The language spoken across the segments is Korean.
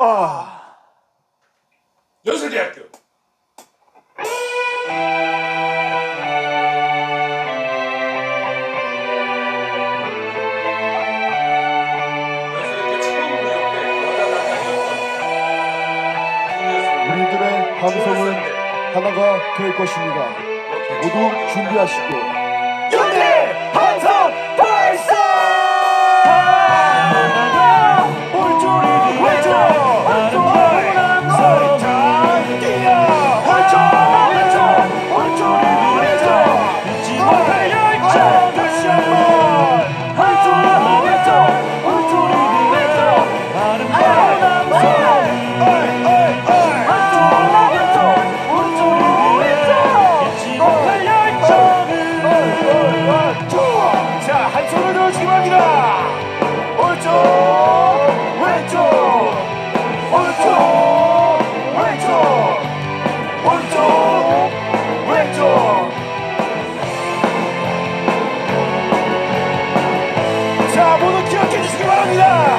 연세대학교. 우리들의 함성은 하나가 될 것입니다. 모두 준비하시고 연대 함성 발사! 오른쪽 왼쪽 설탕 뛰어 왼쪽 잊지 못할 열정 다시 한번 오른쪽 아름다운 함성 잊지 못할 열정을 자, 한 손을 들어주기 바랍니다. 오른쪽 왼쪽 오른쪽 왼쪽 자, 모두 기억해 주시기 바랍니다.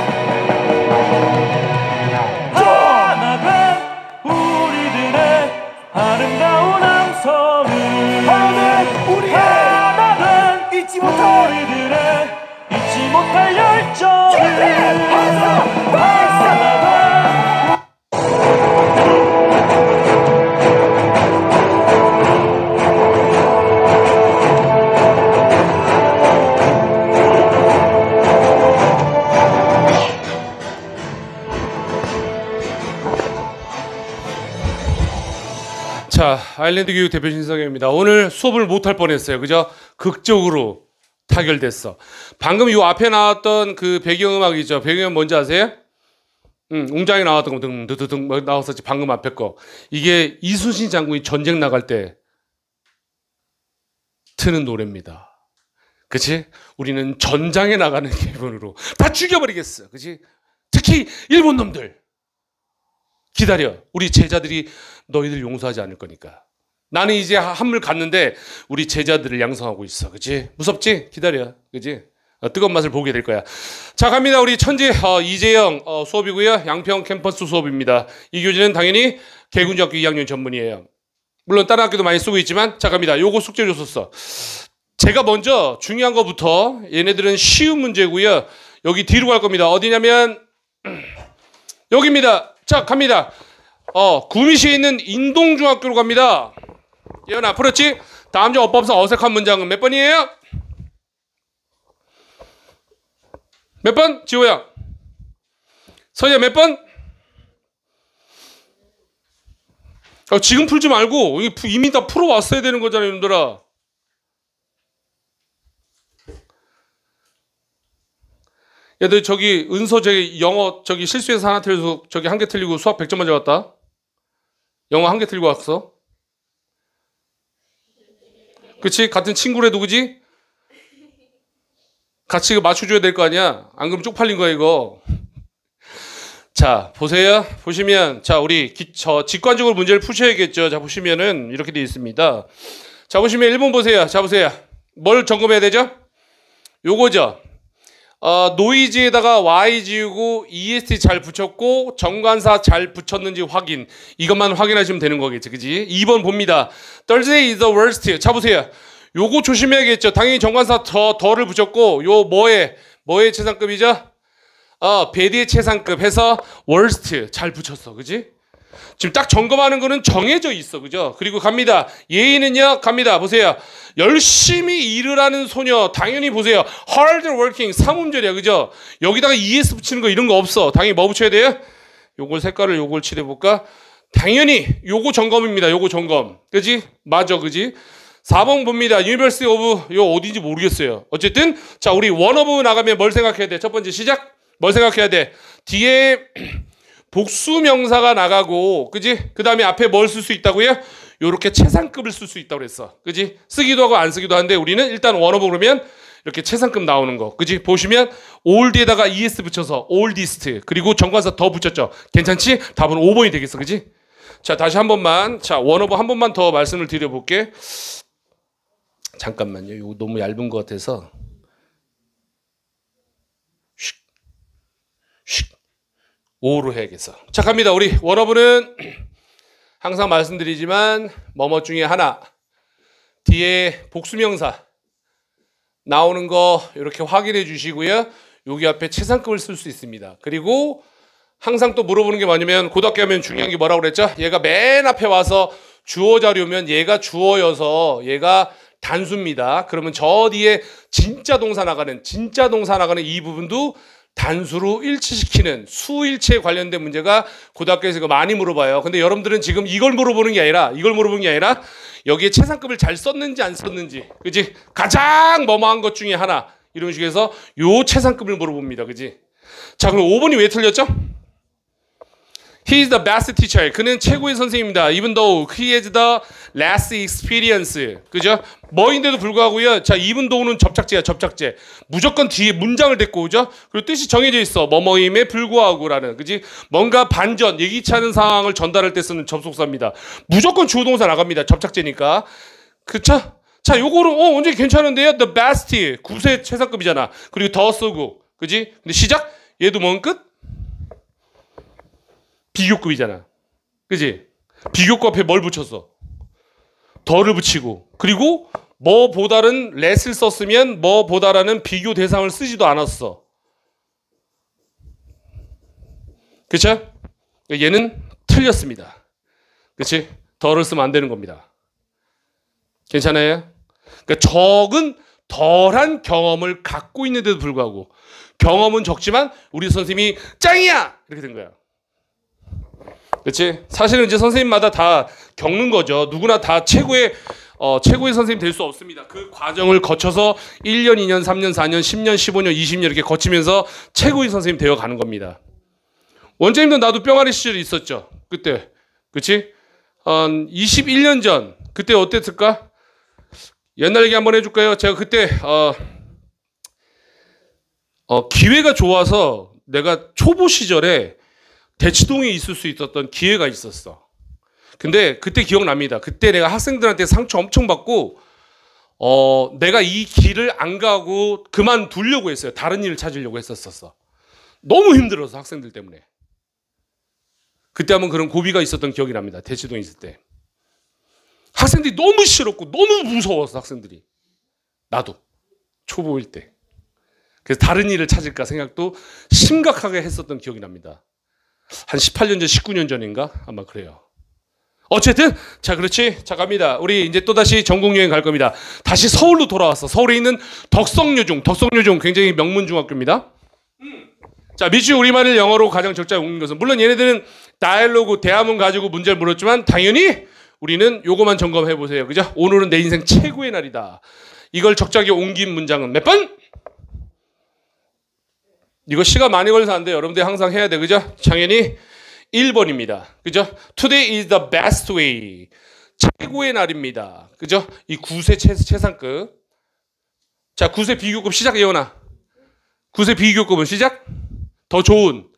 하나된 우리들의 아름다운 함성을 하나된 우리의 하나된 잊지 못할 우리들의 잊지 못할 열정을 함성 발사! 자, 아일랜드 교육 대표 신성현입니다. 오늘 수업을 못할 뻔했어요. 그죠? 극적으로 타결됐어. 방금 요 앞에 나왔던 그 배경음악이죠. 배경음 뭔지 아세요? 웅장히 나왔던 거 등등등 나왔었지. 방금 앞에 거. 이게 이순신 장군이 전쟁 나갈 때 트는 노래입니다. 그치? 우리는 전장에 나가는 기분으로 다 죽여버리겠어. 그치? 특히 일본 놈들. 기다려. 우리 제자들이 너희들 용서하지 않을 거니까. 나는 이제 한물 갔는데 우리 제자들을 양성하고 있어. 그치? 무섭지? 기다려. 그치? 뜨거운 맛을 보게 될 거야. 자, 갑니다. 우리 천지 이재영 수업이고요. 양평 캠퍼스 수업입니다. 이 교재는 당연히 개군중학교 2학년 전문이에요. 물론 다른 학교도 많이 쓰고 있지만 자, 갑니다. 요거 숙제 줬었어. 제가 먼저 중요한 거부터 얘네들은 쉬운 문제고요. 여기 뒤로 갈 겁니다. 어디냐면 여기입니다. 자, 갑니다. 구미시에 있는 인동중학교로 갑니다. 예언아, 풀었지? 다음 주 어법상 어색한 문장은 몇 번이에요? 몇 번? 지호야. 서희야 몇 번? 지금 풀지 말고 이미 다 풀어왔어야 되는 거잖아요, 여러분들아. 얘들 저기 은서 저기 영어 저기 실수해서 하나 틀려서 저기 한 개 틀리고 수학 100점 맞아왔다. 영어 한 개 틀리고 왔어. 그치? 같은 친구래도 그지? 같이 이거 맞춰줘야 될 거 아니야? 안 그러면 쪽팔린 거야 이거. 자, 보세요. 보시면 자, 우리 직관적으로 문제를 푸셔야겠죠. 자, 보시면은 이렇게 되어 있습니다. 자, 보시면 1번 보세요. 자, 보세요. 뭘 점검해야 되죠? 요거죠. 노이즈에다가 y 지우고 est 잘 붙였고 정관사 잘 붙였는지 확인. 이것만 확인하시면 되는 거겠죠. 그지? 2번 봅니다. Thursday is the worst. 자, 보세요. 요거 조심해야겠죠. 당연히 정관사 더를 붙였고 요 뭐의 최상급이죠? 배드의 최상급 해서 worst 잘 붙였어. 그지? 지금 딱 점검하는 거는 정해져 있어. 그죠? 그리고 갑니다. 예의는요. 갑니다. 보세요. 열심히 일을 하는 소녀. 당연히 보세요. hard working. 삼음절이야. 그죠? 여기다가 es 붙이는 거 이런 거 없어. 당연히 뭐 붙여야 돼요? 요걸 색깔을 요걸 칠해볼까? 당연히 요거 점검입니다. 요거 점검. 그지? 맞아. 그지? 4번 봅니다. University of 요 어딘지 모르겠어요. 어쨌든 자, 우리 one of 나가면 뭘 생각해야 돼? 첫 번째 시작. 뭘 생각해야 돼? 뒤에 복수 명사가 나가고, 그지? 그 다음에 앞에 뭘 쓸 수 있다고요? 요렇게 최상급을 쓸 수 있다고 그랬어. 그지? 쓰기도 하고 안 쓰기도 하는데 우리는 일단 원어브 그러면 이렇게 최상급 나오는 거. 그지? 보시면 old에다가 es 붙여서 oldest. 그리고 정관사 더 붙였죠. 괜찮지? 답은 5번이 되겠어. 그지? 자, 다시 한 번만. 자, 원어브 한 번만 더 말씀을 드려볼게. 잠깐만요. 이거 너무 얇은 것 같아서. O로 해야겠어. 자, 갑니다. 우리 원어브는 항상 말씀드리지만 뭐뭐 중에 하나 뒤에 복수명사 나오는 거 이렇게 확인해 주시고요. 여기 앞에 최상급을 쓸 수 있습니다. 그리고 항상 또 물어보는 게 뭐냐면 고등학교 하면 중요한 게 뭐라고 그랬죠? 얘가 맨 앞에 와서 주어 자료면 얘가 주어여서 얘가 단수입니다. 그러면 저 뒤에 진짜 동사 나가는 이 부분도 단수로 일치시키는 수일치에 관련된 문제가 고등학교에서 이거 많이 물어봐요. 근데 여러분들은 지금 이걸 물어보는 게 아니라 여기에 최상급을 잘 썼는지 안 썼는지, 그지? 가장 뭐뭐한 것 중에 하나 이런 식에서 요 최상급을 물어봅니다, 그지? 자, 그럼 5번이 왜 틀렸죠? He is the best teacher. 그는 최고의 선생님입니다. Even though he has the less experience. 그죠? 뭐인데도 불구하고요. 자, even though는 접착제야, 접착제. 무조건 뒤에 문장을 데리고 오죠? 그리고 뜻이 정해져 있어. 뭐뭐임에 불구하고라는. 그지? 뭔가 반전, 예기치 않은 상황을 전달할 때 쓰는 접속사입니다. 무조건 주어 동사 나갑니다. 접착제니까. 그쵸? 자, 요거는, 언제 괜찮은데요? The best. 9세 최상급이잖아. 그리고 더 쓰고. 그지? 근데 시작? 얘도 뭔 끝? 비교급이잖아. 그지? 비교급 앞에 뭘 붙였어? 더를 붙이고. 그리고 뭐보다는 let을 썼으면 뭐보다라는 비교 대상을 쓰지도 않았어. 그쵸? 얘는 틀렸습니다. 그치? 더를 쓰면 안 되는 겁니다. 괜찮아요? 그러니까 적은 덜한 경험을 갖고 있는데도 불구하고 경험은 적지만 우리 선생님이 짱이야! 이렇게 된 거야. 그렇지? 사실은 이제 선생님마다 다 겪는 거죠. 누구나 다 최고의 선생님 될 수 없습니다. 그 과정을 거쳐서 1년, 2년, 3년, 4년, 10년, 15년, 20년 이렇게 거치면서 최고의 선생님 되어 가는 겁니다. 원장님도 나도 뿅아리 시절이 있었죠. 그때. 그렇지? 21년 전. 그때 어땠을까? 옛날 얘기 한번 해줄까요? 제가 그때 기회가 좋아서 내가 초보 시절에 대치동에 있을 수 있었던 기회가 있었어. 근데 그때 기억납니다. 그때 내가 학생들한테 상처 엄청 받고 내가 이 길을 안 가고 그만두려고 했어요. 다른 일을 찾으려고 했었어. 너무 힘들어서 학생들 때문에. 그때 한번 그런 고비가 있었던 기억이 납니다. 대치동에 있을 때. 학생들이 너무 싫었고 너무 무서웠어. 학생들이. 나도 초보일 때. 그래서 다른 일을 찾을까 생각도 심각하게 했었던 기억이 납니다. 한 18년 전, 19년 전인가? 아마 그래요. 어쨌든 자, 그렇지. 자, 갑니다. 우리 이제 또다시 전국 여행 갈 겁니다. 다시 서울로 돌아왔어. 서울에 있는 덕성여중 굉장히 명문 중학교입니다. 자, 미주 우리말을 영어로 가장 적절히 옮긴 것은 물론 얘네들은 다이얼로그 대화문 가지고 문제를 물었지만 당연히 우리는 요거만 점검해 보세요. 그죠? 오늘은 내 인생 최고의 날이다. 이걸 적절하게 옮긴 문장은 몇 번? 이거 시간 많이 걸려서 안 돼요. 여러분들 항상 해야 돼. 그죠? 당연히 1번입니다. 그죠? Today is the best way. 최고의 날입니다. 그죠? 이 9세 최상급. 자, 9세 비교급 시작, 예원아. 9세 비교급은 시작. 더 좋은.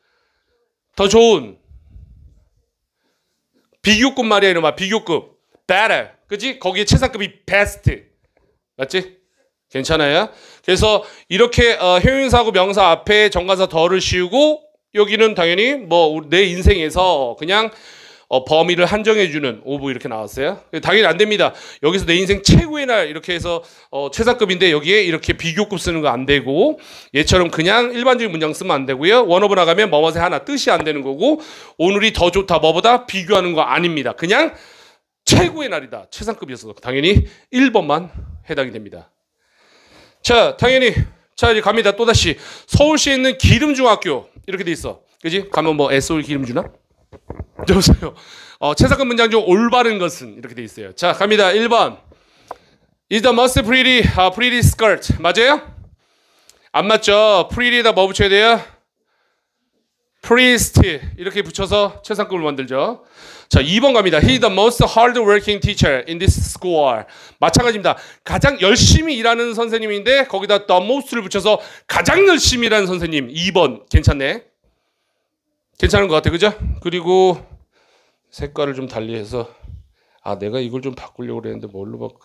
비교급 말이야, 이놈아. 비교급. better. 그지? 거기에 최상급이 best. 맞지? 괜찮아요? 그래서 이렇게 형용사하고 명사 앞에 정관사 더를 씌우고 여기는 당연히 뭐 내 인생에서 그냥 범위를 한정해주는 오브 이렇게 나왔어요. 당연히 안 됩니다. 여기서 내 인생 최고의 날 이렇게 해서 최상급인데 여기에 이렇게 비교급 쓰는 거 안 되고 얘처럼 그냥 일반적인 문장 쓰면 안 되고요. 원어브 나가면 뭐뭐세 하나 뜻이 안 되는 거고 오늘이 더 좋다 뭐보다 비교하는 거 아닙니다. 그냥 최고의 날이다. 최상급이었어. 당연히 1번만 해당이 됩니다. 자, 당연히 자, 이제 갑니다. 또다시 서울시에 있는 기름중학교 이렇게 돼 있어. 그지? 가면 뭐 SOL 기름 주나? 여보세요. 최상급 문장 중 올바른 것은 이렇게 돼 있어요. 자, 갑니다. 1번. Is the most pretty skirt. 맞아요? 안 맞죠? pretty에다 뭐 붙여야 돼요? priest 이렇게 붙여서 최상급을 만들죠. 자, 2번 갑니다. He is the most hard-working teacher in this school. 마찬가지입니다. 가장 열심히 일하는 선생님인데 거기다 the most를 붙여서 가장 열심히 일하는 선생님. 2번 괜찮네. 괜찮은 것 같아, 그죠? 그리고 색깔을 좀 달리해서 내가 이걸 좀 바꾸려고 그랬는데 뭘로 바꿔?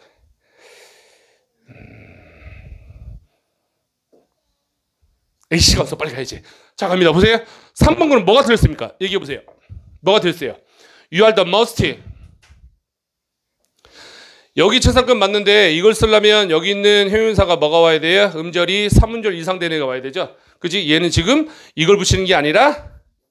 시간 없어, 빨리 가야지. 자, 갑니다. 보세요. 3번 거는 뭐가 틀렸습니까? 얘기해 보세요. 뭐가 틀렸어요? You are the most. 여기 최상급 맞는데 이걸 쓰려면 여기 있는 형용사가 뭐가 와야 돼요? 음절이 3음절 이상 되는 애가 와야 되죠. 그지? 얘는 지금 이걸 붙이는 게 아니라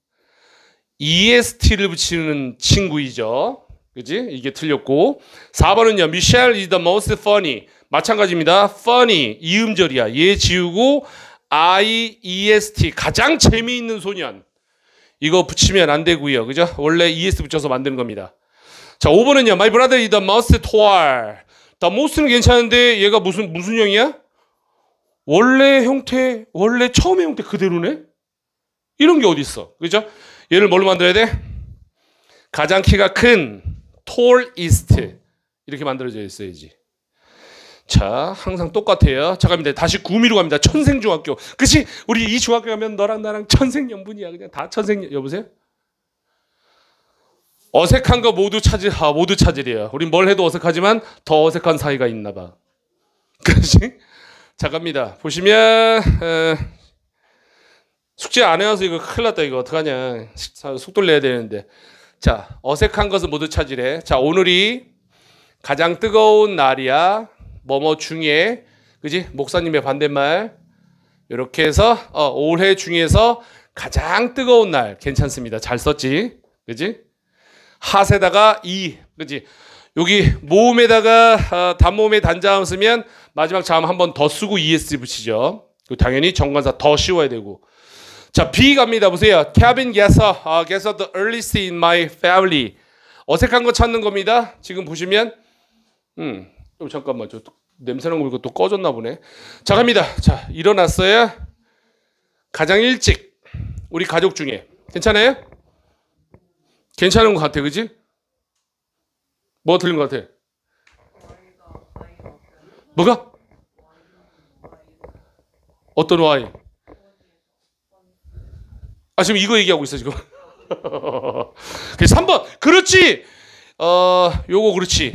EST를 붙이는 친구이죠. 그지? 이게 틀렸고. 4번은요. Michelle is the most funny. 마찬가지입니다. funny. 이음절이야. 얘 지우고 IEST. 가장 재미있는 소년. 이거 붙이면 안 되고요. 그죠? 원래 ES 붙여서 만드는 겁니다. 자, 5번은요. My brother is the most tall. the most는 괜찮은데 얘가 무슨 형이야? 원래 형태, 원래 처음의 형태 그대로네? 이런 게 어디 있어? 그죠? 얘를 뭘로 만들어야 돼? 가장 키가 큰 tallest 이렇게 만들어져 있어야지. 자, 항상 똑같아요. 자, 갑니다. 다시 구미로 갑니다. 천생중학교. 그치? 우리 이 중학교 가면 너랑 나랑 천생연분이야. 그냥 다 여보세요? 어색한 거 모두 찾으래요. 우린 뭘 해도 어색하지만 더 어색한 사이가 있나 봐. 그치? 자, 갑니다. 보시면 숙제 안 해와서 이거 큰일 났다. 이거 어떡하냐. 속도를 내야 되는데. 자, 어색한 것을 모두 찾으래. 자, 오늘이 가장 뜨거운 날이야. 뭐뭐 중에, 그지? 목사님의 반대말. 이렇게 해서 올해 중에서 가장 뜨거운 날. 괜찮습니다. 잘 썼지? 그지? 핫에다가 이, 그지? 여기 모음에다가 단모음에 단자음 쓰면 마지막 자음 한 번 더 쓰고 ES 붙이죠. 당연히 정관사 더 씌워야 되고. 자, B 갑니다. 보세요. Kevin gets the earliest in my family. 어색한 거 찾는 겁니다. 지금 보시면 잠깐만, 저 냄새나는 거 보니까 또 꺼졌나 보네. 자, 갑니다. 자, 일어났어요. 가장 일찍 우리 가족 중에 괜찮아요? 괜찮은 것 같아, 그지? 뭐 틀린 것 같아? 뭐가? 어떤 Y? 아, 지금 이거 얘기하고 있어, 지금. 그래서 3번. 그렇지. 요거 그렇지.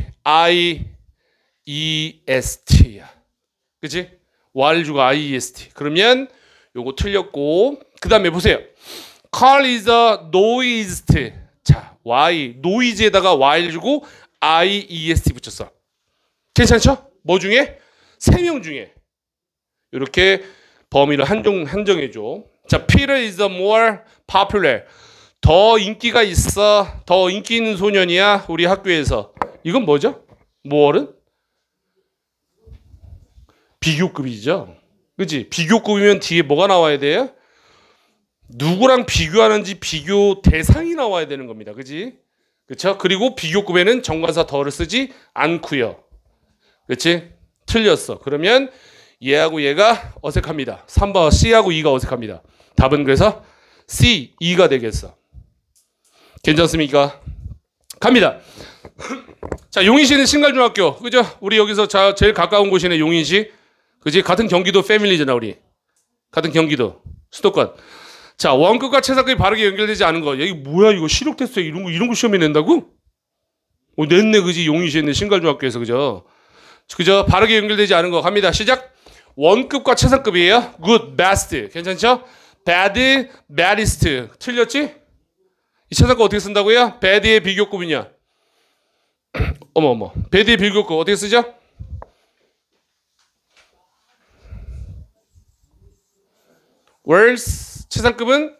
IEST야. 그치? Y를 주고 IEST. 그러면 요거 틀렸고. 그 다음에 보세요. Carl is the noisiest. 자, Y. noise에다가 Y를 주고 IEST 붙였어. 괜찮죠? 뭐 중에? 3명 중에. 이렇게 범위를 한정해줘. 자, Peter is the more popular. 더 인기가 있어. 더 인기 있는 소년이야. 우리 학교에서. 이건 뭐죠? more는? 비교급이죠. 그치? 비교급이면 뒤에 뭐가 나와야 돼요? 누구랑 비교하는지 비교 대상이 나와야 되는 겁니다. 그치? 그쵸? 그리고 비교급에는 정관사 더를 쓰지 않고요. 그치? 틀렸어. 그러면 얘하고 얘가 어색합니다. 3번 C하고 E가 어색합니다. 답은 그래서 C, E가 되겠어. 괜찮습니까? 갑니다. 자, 용인시는 신갈중학교. 그죠? 우리 여기서 제일 가까운 곳이네, 용인시. 그지? 같은 경기도 패밀리잖아, 우리. 같은 경기도. 수도권. 자, 원급과 최상급이 바르게 연결되지 않은 거. 여기 뭐야, 이거 시력 테스트에 이런 거 시험에 낸다고? 냈네, 그지? 용인시에 있는 신갈중학교에서, 그죠? 그죠? 바르게 연결되지 않은 거. 갑니다. 시작. 원급과 최상급이에요. good, best. 괜찮죠? bad, baddest. 틀렸지? 이 최상급 어떻게 쓴다고요? bad의 비교급이냐? 어머. bad의 비교급 어떻게 쓰죠? worse. 최상급은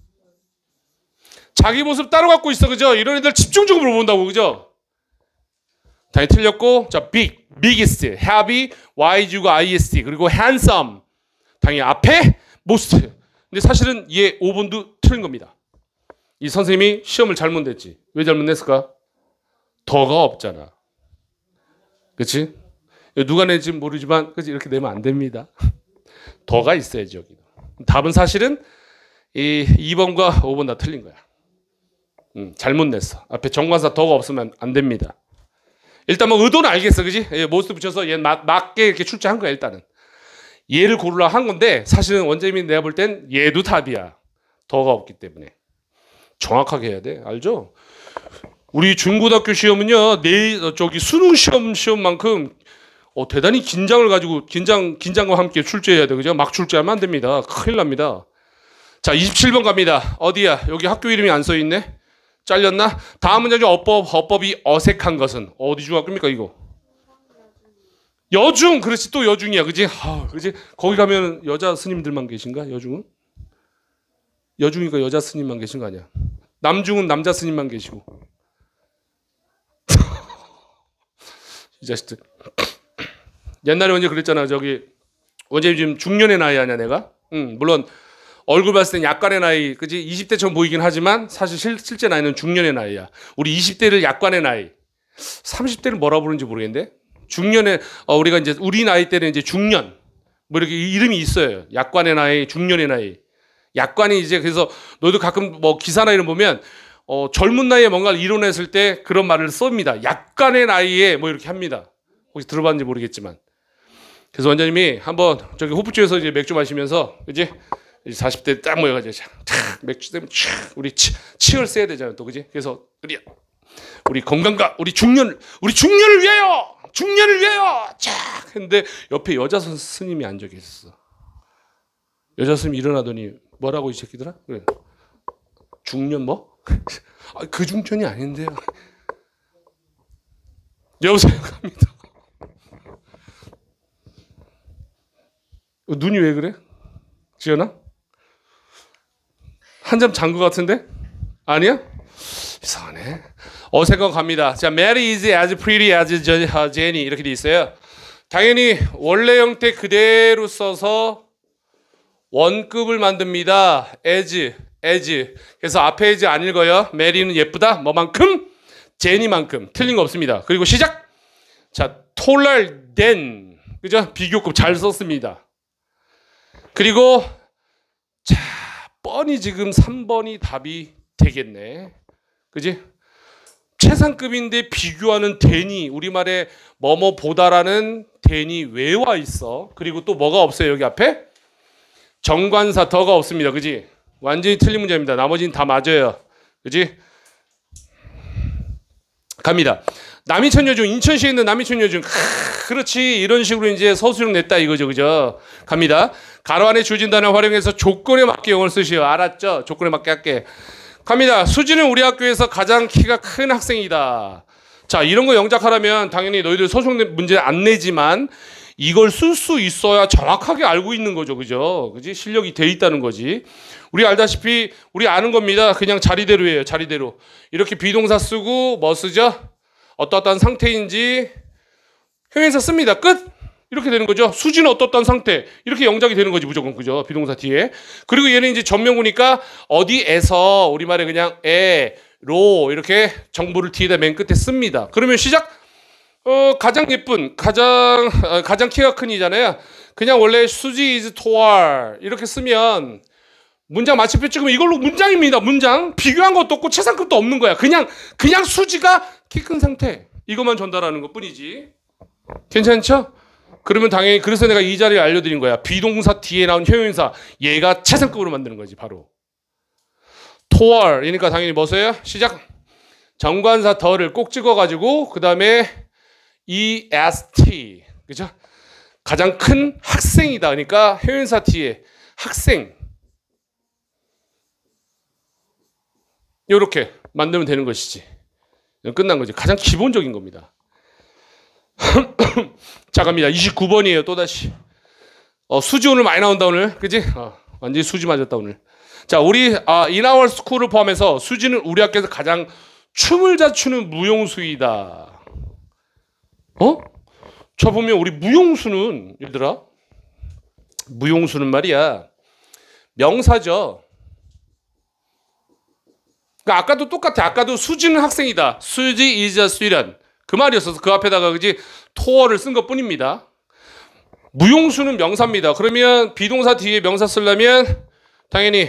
자기 모습 따로 갖고 있어. 그죠? 이런 애들 집중적으로 본다고. 그죠? 당연히 틀렸고. 자, big, biggest, heavy, y 주고 IST. 그리고 handsome. 당연히 앞에 most. 근데 사실은 얘 5번도 틀린 겁니다. 이 선생님이 시험을 잘못 냈지. 왜 잘못 냈을까? 더가 없잖아. 그치? 누가 낸지 모르지만, 그치? 이렇게 내면 안 됩니다. 더가 있어야지, 여기. 답은 사실은 이 2번과 5번 다 틀린 거야. 잘못 냈어. 앞에 정관사 더가 없으면 안 됩니다. 일단 뭐 의도는 알겠어, 그지? 예, 모스 붙여서 얘 맞게 이렇게 출제한 거야, 일단은. 얘를 고르려 한 건데 사실은 원장님이 내가 볼 땐 얘도 답이야. 더가 없기 때문에. 정확하게 해야 돼. 알죠? 우리 중고등학교 시험은요, 수능 시험만큼 대단히 긴장을 가지고 긴장과 함께 출제해야 돼. 그죠? 막 출제하면 안 됩니다. 큰일 납니다. 자, 27번 갑니다. 어디야? 여기 학교 이름이 안 써 있네. 잘렸나? 다음 문제 중 어법이 어색한 것은 어디 중학교입니까 이거? 여중. 그렇지, 또 여중이야, 그지? 그지? 거기 가면 여자 스님들만 계신가? 여중은? 여중이니까 여자 스님만 계신 거 아니야? 남중은 남자 스님만 계시고. 이 자식들. 옛날에 언제 그랬잖아. 저기 언제 지금 중년의 나이 아니야 내가? 물론 얼굴 봤을 땐 약간의 나이, 그지? 20대처럼 보이긴 하지만 사실 실제 나이는 중년의 나이야. 우리 20대를 약간의 나이, 30대를 뭐라 부르는지 모르겠는데 중년의 우리가 이제 우리 나이 때는 이제 중년 뭐 이렇게 이름이 있어요. 약간의 나이, 중년의 나이. 약간이 이제 그래서 너도 가끔 뭐 기사나 이런 보면 젊은 나이에 뭔가를 이뤄냈을 때 그런 말을 씁니다. 약간의 나이에 뭐 이렇게 합니다. 혹시 들어봤는지 모르겠지만. 그래서 원장님이 한번 저기 호프집에서 이제 맥주 마시면서, 그지? 40대 딱 모여가지고 탁 맥주 때문에 우리 치열 써야 되잖아요, 또, 그지? 그래서 우리 건강과 우리 중년을 위하여 쫙 했는데 옆에 여자 스님이 앉아 계셨어. 여자 스님이 일어나더니 뭐라고 이 새끼들아? 그래. 중년 뭐? 그 중년이 아닌데요. 여보세요, 갑니다. 눈이 왜 그래? 지연아? 한 점 잔 것 같은데? 아니야? 이상하네. 어색한 갑니다. 자, Mary is as pretty as Jenny 이렇게 돼 있어요. 당연히 원래 형태 그대로 써서 원급을 만듭니다. as. 그래서 앞에 as 안 읽어요. Mary는 예쁘다. 뭐만큼? 제니만큼. 틀린 거 없습니다. 그리고 시작. 자, taller than. 그죠? 비교급 잘 썼습니다. 그리고 자, 뻔히 지금 3번이 답이 되겠네. 그지? 최상급인데 비교하는 than이 우리말에 뭐뭐보다라는 than이 왜 와 있어? 그리고 또 뭐가 없어요? 여기 앞에? 정관사 더가 없습니다. 그지? 완전히 틀린 문제입니다. 나머지는 다 맞아요. 그지? 갑니다. 남이천여중, 인천시에 있는 남이천여중. 그렇지. 이런 식으로 이제 서술형 냈다 이거죠. 그죠? 갑니다. 가로 안에 주어진 단어 활용해서 조건에 맞게 영어를 쓰시오. 알았죠? 조건에 맞게 할게. 갑니다. 수지는 우리 학교에서 가장 키가 큰 학생이다. 자, 이런 거 영작하려면 당연히 너희들 서술형 문제 안 내지만 이걸 쓸 수 있어야 정확하게 알고 있는 거죠. 그죠? 그지? 실력이 돼 있다는 거지. 우리 알다시피 우리 아는 겁니다. 그냥 자리대로예요. 자리대로. 이렇게 비동사 쓰고 뭐 쓰죠? 어떠한 상태인지 형용사 씁니다. 끝. 이렇게 되는 거죠. 수지는 어떠한 상태. 이렇게 영작이 되는 거지 무조건. 그죠? 비동사 뒤에. 그리고 얘는 이제 전명구니까 어디에서 우리말에 그냥 로 이렇게 정보를 뒤에다 맨 끝에 씁니다. 그러면 시작. 가장 예쁜, 가장 키가 큰이잖아요. 그냥 원래 수지 is tall 이렇게 쓰면 문장 마침표 찍으면 이걸로 문장입니다. 문장. 비교한 것도 없고 최상급도 없는 거야. 그냥 수지가 키 큰 상태. 이것만 전달하는 것 뿐이지. 괜찮죠? 그러면 당연히 그래서 내가 이 자리를 알려드린 거야. 비동사 뒤에 나온 형용사. 얘가 최상급으로 만드는 거지 바로. tall 이니까 당연히 뭐 써요? 시작. 정관사 더를 꼭 찍어가지고 그 다음에 est. 그죠? 가장 큰 학생이다. 그러니까 형용사 뒤에 학생. 이렇게 만들면 되는 것이지. 끝난 거지. 가장 기본적인 겁니다. 자, 갑니다. 29번이에요. 또다시. 수지 오늘 많이 나온다 오늘. 그지? 완전히 수지 맞았다 오늘. 자, 우리 in our school을 포함해서 수지는 우리 학교에서 가장 춤을 잘 추는 무용수이다. 저 보면 우리 무용수는 얘들아, 무용수는 말이야 명사죠. 그러니까 아까도 똑같아. 아까도 수지는 학생이다. 수지 is a student. 그 말이었어서 그 앞에다가 그지 to어를 쓴 것뿐입니다. 무용수는 명사입니다. 그러면 비동사 뒤에 명사 쓰려면 당연히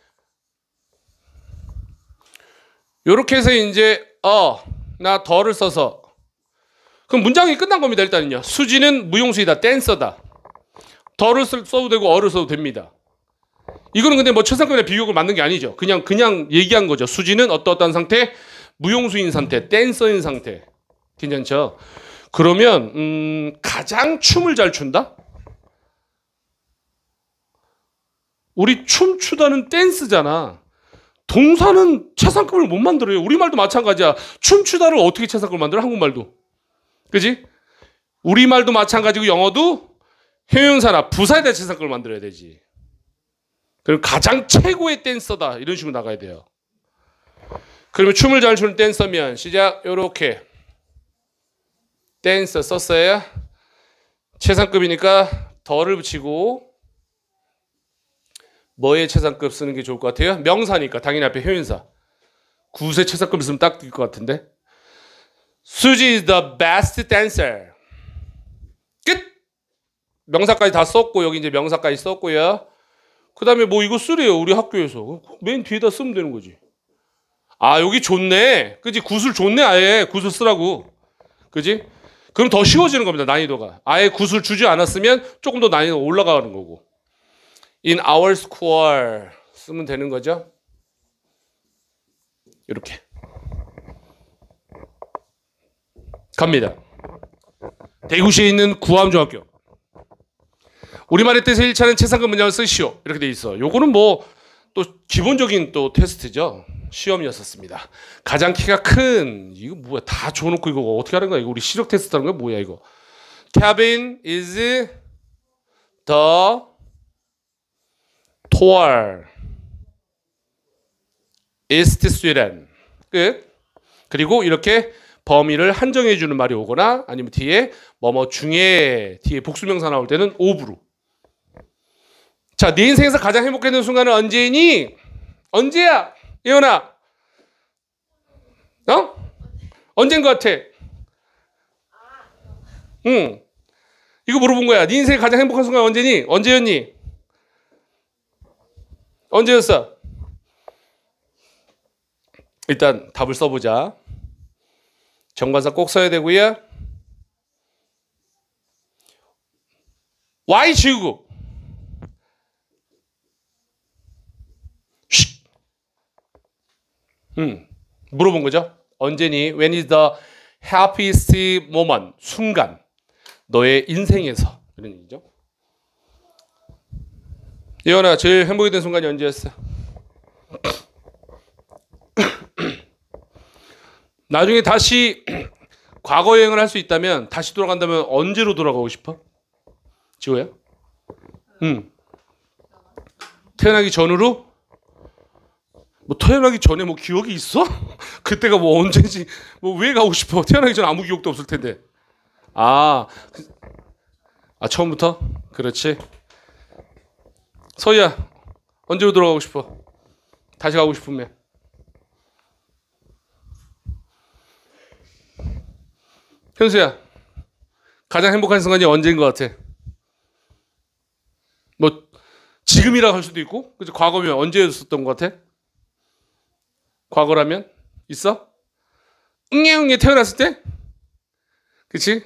요렇게 해서 이제 나 더를 써서 그럼 문장이 끝난 겁니다. 일단은요. 수지는 무용수이다. 댄서다. 더를 써도 되고 어를 써도 됩니다. 이거는 근데 뭐 최상급의 비교급을 만든 게 아니죠. 그냥 얘기한 거죠. 수지는 어떠한 상태? 무용수인 상태, 댄서인 상태. 괜찮죠? 그러면 가장 춤을 잘 춘다? 우리 춤추다는 댄스잖아. 동사는 최상급을 못 만들어요. 우리말도 마찬가지야. 춤추다를 어떻게 최상급을 만들어? 한국말도. 그지? 우리말도 마찬가지고 영어도 형용사나 부사에 대한 최상급을 만들어야 되지. 그리고 가장 최고의 댄서다. 이런 식으로 나가야 돼요. 그러면 춤을 잘 추는 댄서면 시작. 요렇게 댄서 썼어요. 최상급이니까 더를 붙이고 뭐의 최상급 쓰는 게 좋을 것 같아요? 명사니까 당연히 앞에 형용사. 굿의 최상급 쓰면 딱 될 것 같은데. 수지 is the best dancer. 끝! 명사까지 다 썼고 여기 이제 명사까지 썼고요. 그 다음에 뭐 이거 쓰래요. 우리 학교에서. 맨 뒤에다 쓰면 되는 거지. 아 여기 좋네. 그지? 굿을 좋네 아예. 굿을 쓰라고. 그지? 그럼 더 쉬워지는 겁니다. 난이도가. 아예 굿을 주지 않았으면 조금 더 난이도가 올라가는 거고. In our school 쓰면 되는 거죠. 이렇게 갑니다. 대구시에 있는 구암중학교. 우리말의 뜻의 1차는 최상급 문장을 쓰시오. 이렇게 돼 있어. 요거는 뭐 또 기본적인 또 테스트죠. 시험이었었습니다. 가장 키가 큰 이거 뭐야? 다 줘놓고 이거 어떻게 하는 거야? 이거 우리 시력 테스트하는 거야? 뭐야 이거? Kevin is the tall East Sweden. 끝. 그리고 이렇게 범위를 한정해 주는 말이 오거나 아니면 뒤에 뭐뭐 중에 뒤에 복수명사 나올 때는 오브로. 자, 네 인생에서 가장 행복했던 순간은 언제니? 언제야? 예원아. 어? 언제인 것 같아? 응. 이거 물어본 거야. 네 인생에 가장 행복한 순간 언제니? 언제였니? 언제였어? 일단 답을 써보자. 정관사 꼭 써야 되고요. Y 지우고. 물어본 거죠. 언제니? When is the happiest moment? 순간. 너의 인생에서. 이런 얘기죠. 예원아, 제일 행복이 된 순간이 언제였어? 나중에 다시 과거 여행을 할 수 있다면 다시 돌아간다면 언제로 돌아가고 싶어? 지호야? 태어나기 전으로? 뭐 태어나기 전에 뭐 기억이 있어? 그때가 뭐 언제지? 뭐 왜 가고 싶어? 태어나기 전에 아무 기억도 없을 텐데. 처음부터? 그렇지. 서희야, 언제로 돌아가고 싶어? 다시 가고 싶으면. 현수야, 가장 행복한 순간이 언제인 것 같아? 뭐 지금이라고 할 수도 있고, 그치? 과거면 언제였었던 것 같아? 과거라면 있어? 응애응애 태어났을 때? 그치?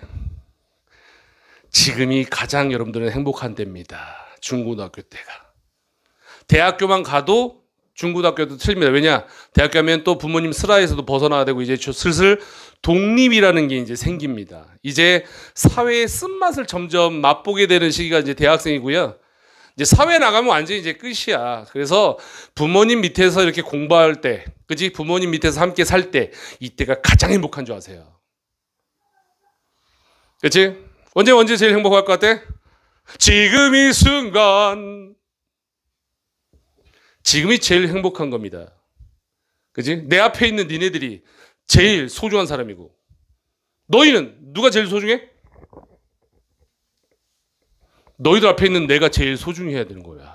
지금이 가장 여러분들은 행복한 때입니다. 중고등학교 때가. 대학교만 가도 중고등학교도 틀립니다. 왜냐? 대학교 가면 또 부모님 슬하에서도 벗어나야 되고 이제 슬슬 독립이라는 게 이제 생깁니다. 이제 사회의 쓴맛을 점점 맛보게 되는 시기가 이제 대학생이고요. 이제 사회 나가면 완전히 이제 끝이야. 그래서 부모님 밑에서 이렇게 공부할 때, 그지? 부모님 밑에서 함께 살 때, 이때가 가장 행복한 줄 아세요. 그치? 언제 제일 행복할 것 같아? 지금 이 순간. 지금이 제일 행복한 겁니다. 그지? 내 앞에 있는 니네들이 제일 소중한 사람이고. 너희는 누가 제일 소중해? 너희들 앞에 있는 내가 제일 소중히 해야 되는 거야.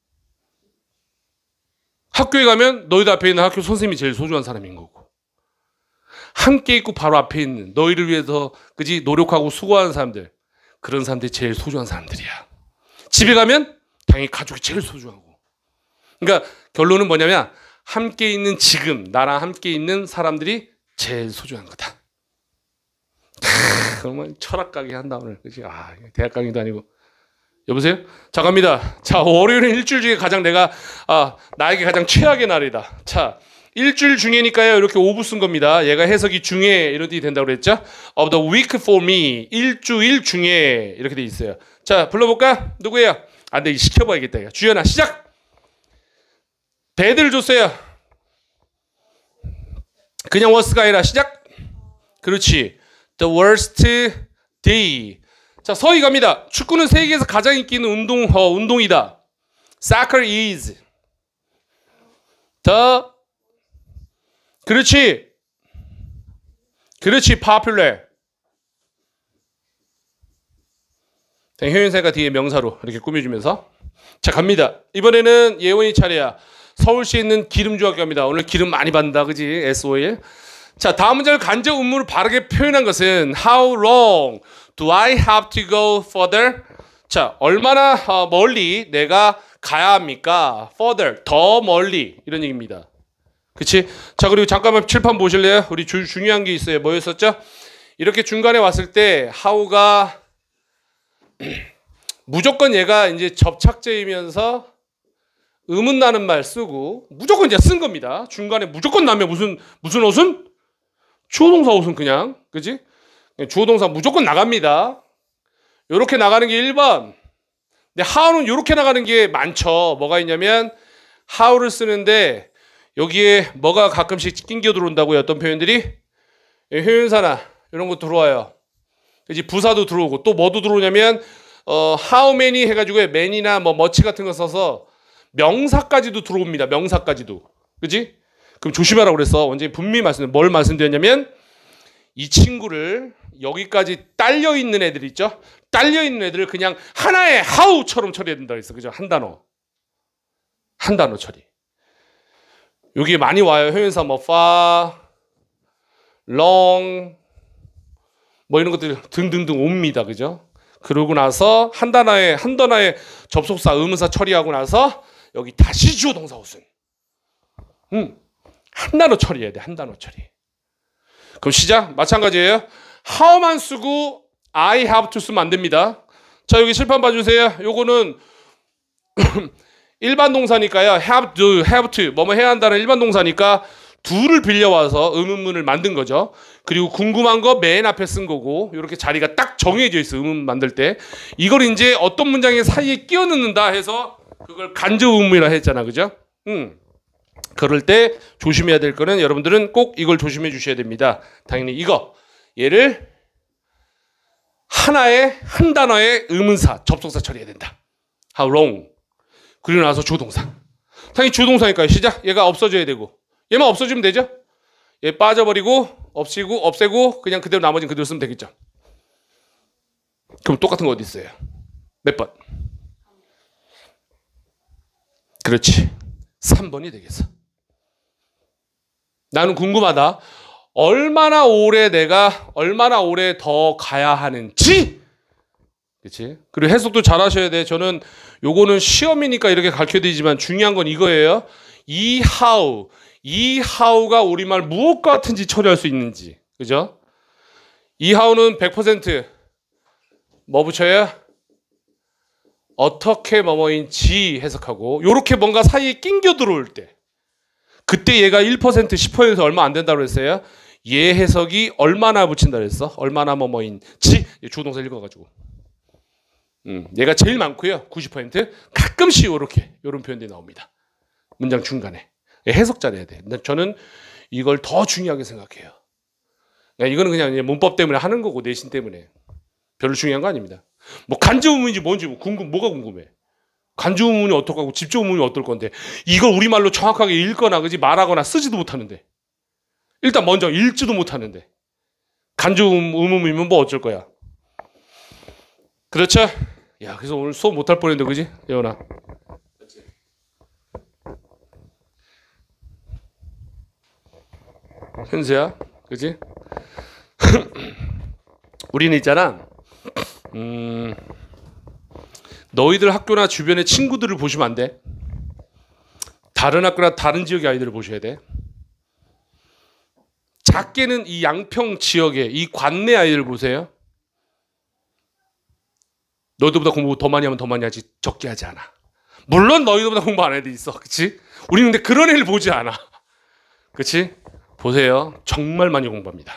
학교에 가면 너희들 앞에 있는 학교 선생님이 제일 소중한 사람인 거고. 함께 있고 바로 앞에 있는 너희를 위해서 그지 노력하고 수고하는 사람들. 그런 사람들이 제일 소중한 사람들이야. 집에 가면 당연히 가족이 제일 소중하고. 그러니까 결론은 뭐냐면 함께 있는 지금 나랑 함께 있는 사람들이 제일 소중한 거다. 정말 철학 강의 한다 오늘. 그치? 대학 강의도 아니고. 여보세요? 자 갑니다. 자 월요일은 일주일 중에 가장 나에게 가장 최악의 날이다. 자 일주일 중에니까요 이렇게 5부 쓴 겁니다. 얘가 해석이 중에 이런 뜻이 된다고 그랬죠? Of the week for me. 일주일 중에 이렇게 돼 있어요. 자 불러볼까? 누구예요? 근데 시켜봐야겠다. 주연아 시작. 배드를 줬어요. 그냥 worst가 아니라 시작. 그렇지. The worst day. 자, 서희 갑니다. 축구는 세계에서 가장 인기 있는 운동이다. Soccer is the 그렇지. popular. 효연사가 뒤에 명사로 이렇게 꾸며주면서 자 갑니다. 이번에는 예원이 차례야. 서울시에 있는 기름중학교 갑니다. 오늘 기름 많이 받는다, 그지? SOL. 자, 다음 문장을 간접 음모를 바르게 표현한 것은 How long do I have to go further? 자, 얼마나 멀리 내가 가야 합니까? Further, 더 멀리 이런 얘기입니다. 그치? 자, 그리고 잠깐만 칠판 보실래요? 우리 중요한 게 있어요. 뭐였었죠? 이렇게 중간에 왔을 때 how가 무조건 얘가 이제 접착제이면서 음은 나는 말 쓰고 무조건 이제 쓴 겁니다. 중간에 무조건 나면 무슨 옷은? 주어동사 옷은 그냥, 그지? 주어동사 무조건 나갑니다. 요렇게 나가는 게 1번. 근데 how는 요렇게 나가는 게 많죠. 뭐가 있냐면 how를 쓰는데 여기에 뭐가 가끔씩 낑겨 들어온다고요. 어떤 표현들이? 효연사나 이런 거 들어와요. 그지? 부사도 들어오고 또 뭐도 들어오냐면 how many 해가지고 man이나 뭐 much 같은 거 써서 명사까지도 들어옵니다. 명사까지도. 그지? 그럼 조심하라고 그랬어. 원장님 분명히 뭘 말씀드렸냐면 이 친구를 여기까지 딸려있는 애들 있죠? 딸려있는 애들을 그냥 하나의 how처럼 처리해야 된다고 했어. 그죠? 한 단어 처리. 여기 많이 와요. 효연사 뭐 far, long 뭐 이런 것들 등등등 옵니다. 그죠? 그러고 나서 한 단어의 접속사 의문사 처리하고 나서 여기 다시 주어 동사 옷은 한 단어 처리해야 돼. 한 단어 처리. 그럼 시작. 마찬가지예요. how만 쓰고 I have to 쓰면 안 됩니다. 자, 여기 칠판 봐주세요. 요거는 일반 동사니까요. have to 뭐뭐 해야 한다는 일반 동사니까 do를 빌려와서 의문문을 만든 거죠. 그리고 궁금한 거 맨 앞에 쓴 거고 이렇게 자리가 딱 정해져 있어. 의문 만들 때 이걸 이제 어떤 문장의 사이에 끼워 넣는다 해서 그걸 간접 의문이라 했잖아. 그죠? 그럴 때 조심해야 될 거는 여러분들은 꼭 이걸 조심해 주셔야 됩니다. 당연히 이거 얘를 한 단어의 의문사 접속사 처리해야 된다. How long. 그리고 나서 주동사. 당연히 주동사니까요. 시작. 얘가 없어져야 되고 얘만 없어지면 되죠. 얘 빠져버리고 없애고 그냥 그대로 나머지는 그대로 쓰면 되겠죠. 그럼 똑같은 거 어디 있어요? 몇 번? 그렇지. 3번이 되겠어. 나는 궁금하다. 얼마나 오래 더 가야 하는지. 그렇지? 그리고 해석도 잘 하셔야 돼. 저는 요거는 시험이니까 이렇게 가르쳐드리지만 중요한 건 이거예요. 이 how가 우리말 무엇 같은지 처리할 수 있는지. 그죠? 이 how는 100% 뭐 붙여요? 어떻게 뭐뭐인지 해석하고 요렇게 뭔가 사이에 낑겨 들어올 때 그때 얘가 1% 10% 얼마 안 된다고 했어요. 얘 해석이 얼마나 붙인다고 했어? 얼마나 뭐뭐인지 주동사 읽어가지고 얘가 제일 많고요. 90% 가끔씩 요런 표현들이 나옵니다. 문장 중간에 해석 잘해야 돼. 저는 이걸 더 중요하게 생각해요. 이거는 그냥 문법 때문에 하는 거고 내신 때문에 별로 중요한 거 아닙니다. 뭐 간접 의문인지 뭔지 뭐가 궁금해. 간접 의문이 어떡하고 집중 의문이 어떨 건데 이걸 우리말로 정확하게 읽거나 그지 말하거나 쓰지도 못하는데 일단 먼저 읽지도 못하는데 간접 의문이면 뭐 어쩔 거야. 그렇죠? 야, 그래서 오늘 수업 못할 뻔했는데 그지? 예원아. 현수야, 그지? 우리는 있잖아. 너희들 학교나 주변의 친구들을 보시면 안 돼. 다른 학교나 다른 지역의 아이들을 보셔야 돼. 작게는 이 양평 지역의 이 관내 아이들 보세요. 너희들보다 공부 더 많이 하면 더 많이 하지 적게 하지 않아. 물론 너희들보다 공부 안 하는 애들 있어. 그치? 우리는 근데 그런 애를 보지 않아. 그치? 보세요. 정말 많이 공부합니다.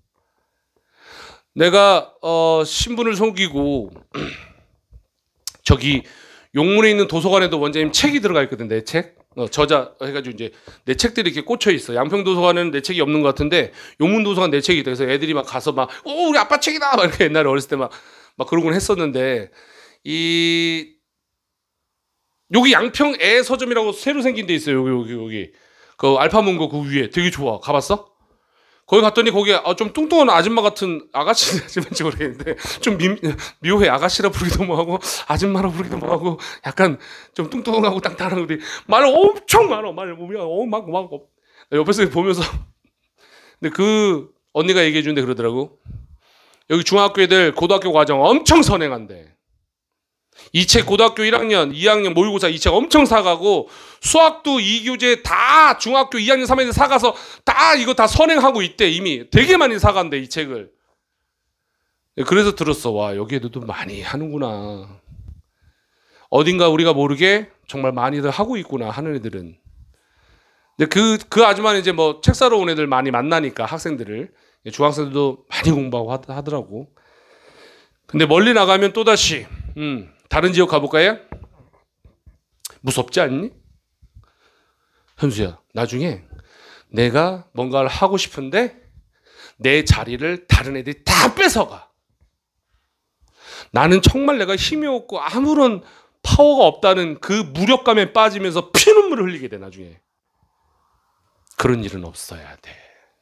내가 신분을 속이고 저기 용문에 있는 도서관에도 원장님 책이 들어가 있거든. 내 책. 저자 해가지고 이제 내 책들이 이렇게 꽂혀 있어. 양평도서관은 내 책이 없는 것 같은데 용문도서관 내 책이 있다. 그래서 애들이 막 가서 막 우리 아빠 책이다 막 이렇게 옛날에 어렸을 때 막 그런 걸 했었는데 여기 양평 애 서점이라고 새로 생긴 데 있어요. 여기 그 알파문고 그 위에 되게 좋아. 가봤어? 거기 갔더니 거기에 좀 뚱뚱한 아줌마 같은 아가씨인지 모르겠는데 좀 묘해. 아가씨라 부르기도 뭐하고 아줌마라 부르기도 뭐하고 약간 좀 뚱뚱하고 땅땅한 우리 말 엄청 많아. 말 보면 막 옆에서 보면서 근데 그 언니가 얘기해 주는데 그러더라고. 여기 중학교 애들 고등학교 과정 엄청 선행한대. 이 책 고등학교 1학년, 2학년 모의고사 이 책 엄청 사가고 수학도 2교재 다 중학교 2학년, 3학년 사가서 다 이거 다 선행하고 있대. 이미 되게 많이 사간대 이 책을. 그래서 들었어. 와 여기 애들도 많이 하는구나. 어딘가 우리가 모르게 정말 많이들 하고 있구나 하는 애들은. 근데 그 아줌마는 이제 뭐 책 사러 온 애들 많이 만나니까 학생들을 중학생들도 많이 공부하고 하더라고. 근데 멀리 나가면 또다시 다른 지역 가볼까요? 무섭지 않니? 현수야, 나중에 내가 뭔가를 하고 싶은데 내 자리를 다른 애들이 다 뺏어가. 나는 정말 내가 힘이 없고 아무런 파워가 없다는 그 무력감에 빠지면서 피눈물을 흘리게 돼 나중에. 그런 일은 없어야 돼.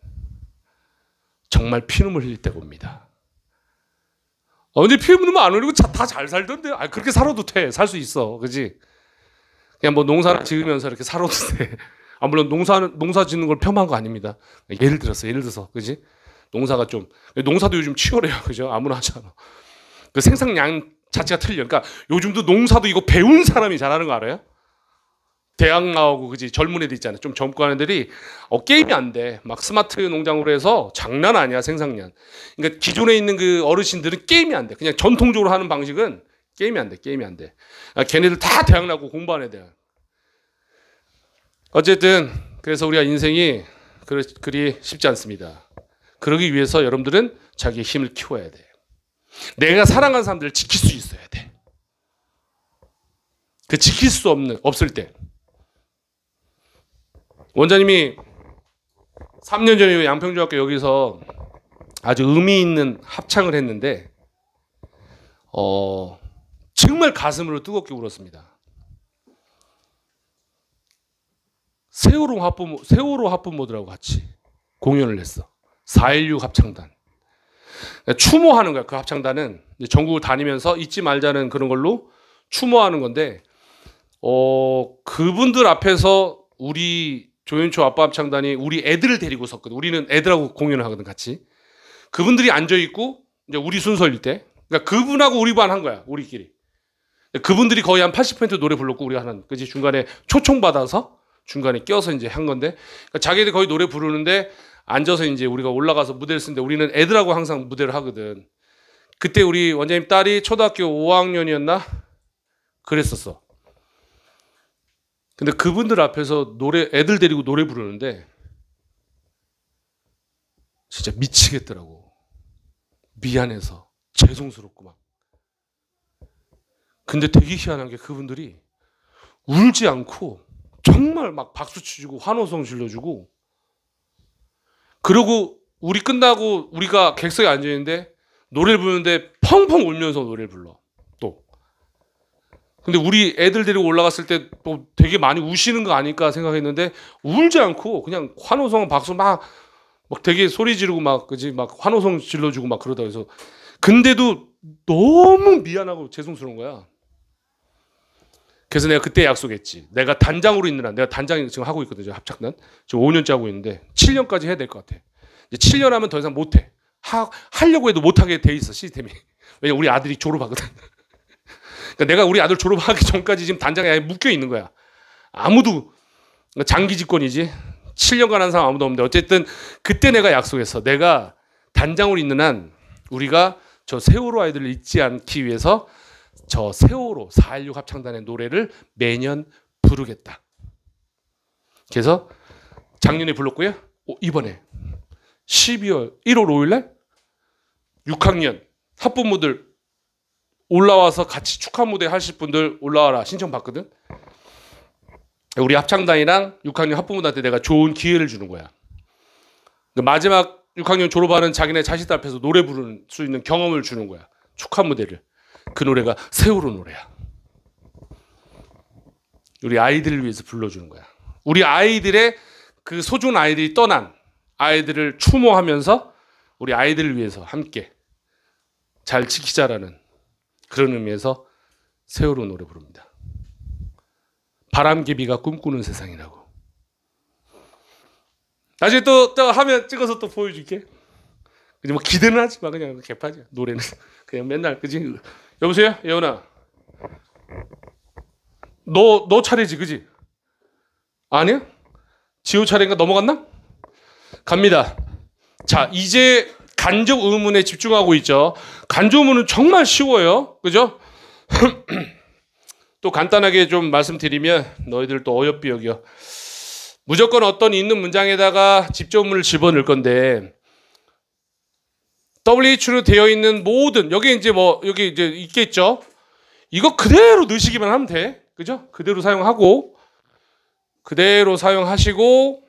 정말 피눈물 흘릴 때가 옵니다. 근데 피눈물 안 흘리고 다 잘 살던데. 그렇게 살아도 돼. 살 수 있어. 그지? 그냥 뭐 농사를 지으면서 이렇게 살아도 돼. 물론 농사 짓는 걸 폄하한 거 아닙니다. 예를 들어서. 그지? 농사도 요즘 치열해요. 그죠? 아무나 하잖아. 그 생산량 자체가 틀려. 그러니까 요즘도 농사도 이거 배운 사람이 잘하는 거 알아요? 대학 나오고 그지 젊은 애들 있잖아요. 좀 젊고 하는 애들이 게임이 안 돼. 막 스마트 농장으로 해서 장난 아니야 생산량. 그러니까 기존에 있는 그 어르신들은 게임이 안 돼. 그냥 전통적으로 하는 방식은 게임이 안 돼. 걔네들 다 대학 나고 공부하는 애들. 어쨌든 그래서 우리가 인생이 그리 쉽지 않습니다. 그러기 위해서 여러분들은 자기의 힘을 키워야 돼. 내가 사랑하는 사람들을 지킬 수 있어야 돼. 그 지킬 수 없을 때. 원장님이 3년 전에 양평중학교 여기서 아주 의미 있는 합창을 했는데 정말 가슴으로 뜨겁게 울었습니다. 세월호 합부모들하고 같이 공연을 했어. 4.16 합창단. 추모하는 거야. 그 합창단은 전국을 다니면서 잊지 말자는 그런 걸로 추모하는 건데 그분들 앞에서 우리 조연초 아빠 합창단이 우리 애들을 데리고 섰거든. 우리는 애들하고 공연을 하거든 같이. 그분들이 앉아 있고 이제 우리 순서일 때, 그러니까 그분하고 우리 반 한 거야. 우리끼리. 그분들이 거의 한 80% 노래 불렀고 우리가 하는 그지 중간에 초청 받아서 중간에 껴서 이제 한 건데, 그러니까 자기들 거의 노래 부르는데 앉아서 이제 우리가 올라가서 무대를 쓰는데 우리는 애들하고 항상 무대를 하거든. 그때 우리 원장님 딸이 초등학교 5학년이었나 그랬었어. 근데 그분들 앞에서 애들 데리고 노래 부르는데 진짜 미치겠더라고. 미안해서 죄송스럽고 막. 근데 되게 희한한 게 그분들이 울지 않고 정말 막 박수 치고 환호성 질러주고, 그러고 우리 끝나고 우리가 객석에 앉아 있는데 노래를 부르는데 펑펑 울면서 노래를 불러. 또 근데 우리 애들 데리고 올라갔을 때 또 되게 많이 우시는 거 아닐까 생각했는데 울지 않고 그냥 환호성 박수 막 되게 소리 지르고 막 그지 막 환호성 질러주고 막 그러다. 그래서 근데도 너무 미안하고 죄송스러운 거야. 그래서 내가 그때 약속했지. 내가 단장으로 있는 한, 내가 단장 지금 하고 있거든. 요 합창단 지금 5년째 하고 있는데 7년까지 해야 될 것 같아. 이제 7년 하면 더 이상 못해. 하려고 해도 못하게 돼 있어 시스템이. 왜냐 우리 아들이 졸업하거든. 그러니까 내가 우리 아들 졸업하기 전까지 지금 단장에 아예 묶여 있는 거야. 아무도 장기 집권이지. 7년간 한 사람 아무도 없는데 어쨌든 그때 내가 약속했어. 내가 단장으로 있는 한 우리가 저 세월호 아이들을 잊지 않기 위해서 저 세월호 4.16 합창단의 노래를 매년 부르겠다. 그래서 작년에 불렀고요. 이번에 1월 5일 날 6학년 학부모들 올라와서 같이 축하 무대 하실 분들 올라와라 신청 받거든. 우리 합창단이랑 6학년 학부모들한테 내가 좋은 기회를 주는 거야. 마지막 6학년 졸업하는 자기네 자식들 앞에서 노래 부를 수 있는 경험을 주는 거야. 축하 무대를. 그 노래가 세월호 노래야. 우리 아이들을 위해서 불러주는 거야. 우리 아이들의 그 소중한 아이들이 떠난 아이들을 추모하면서 우리 아이들을 위해서 함께 잘 지키자라는 그런 의미에서 세월호 노래 부릅니다. 바람개비가 꿈꾸는 세상이라고. 나중에 또 하면 찍어서 또 보여줄게. 그지 뭐 기대는 하지 마. 그냥 개파지. 노래는 그냥 맨날 그지. 여보세요, 예원아. 너 차례지, 그지? 아니야? 지호 차례인가 넘어갔나? 갑니다. 자, 이제 간접 의문에 집중하고 있죠. 간접 의문은 정말 쉬워요. 그죠? 또 간단하게 좀 말씀드리면 너희들 또 어여삐 여겨. 무조건 어떤 있는 문장에다가 집조문을 집어넣을 건데 WH로 되어 있는 모든 여기 이제 있겠죠. 이거 그대로 넣으시기만 하면 돼. 그죠? 그대로 사용하고 그대로 사용하시고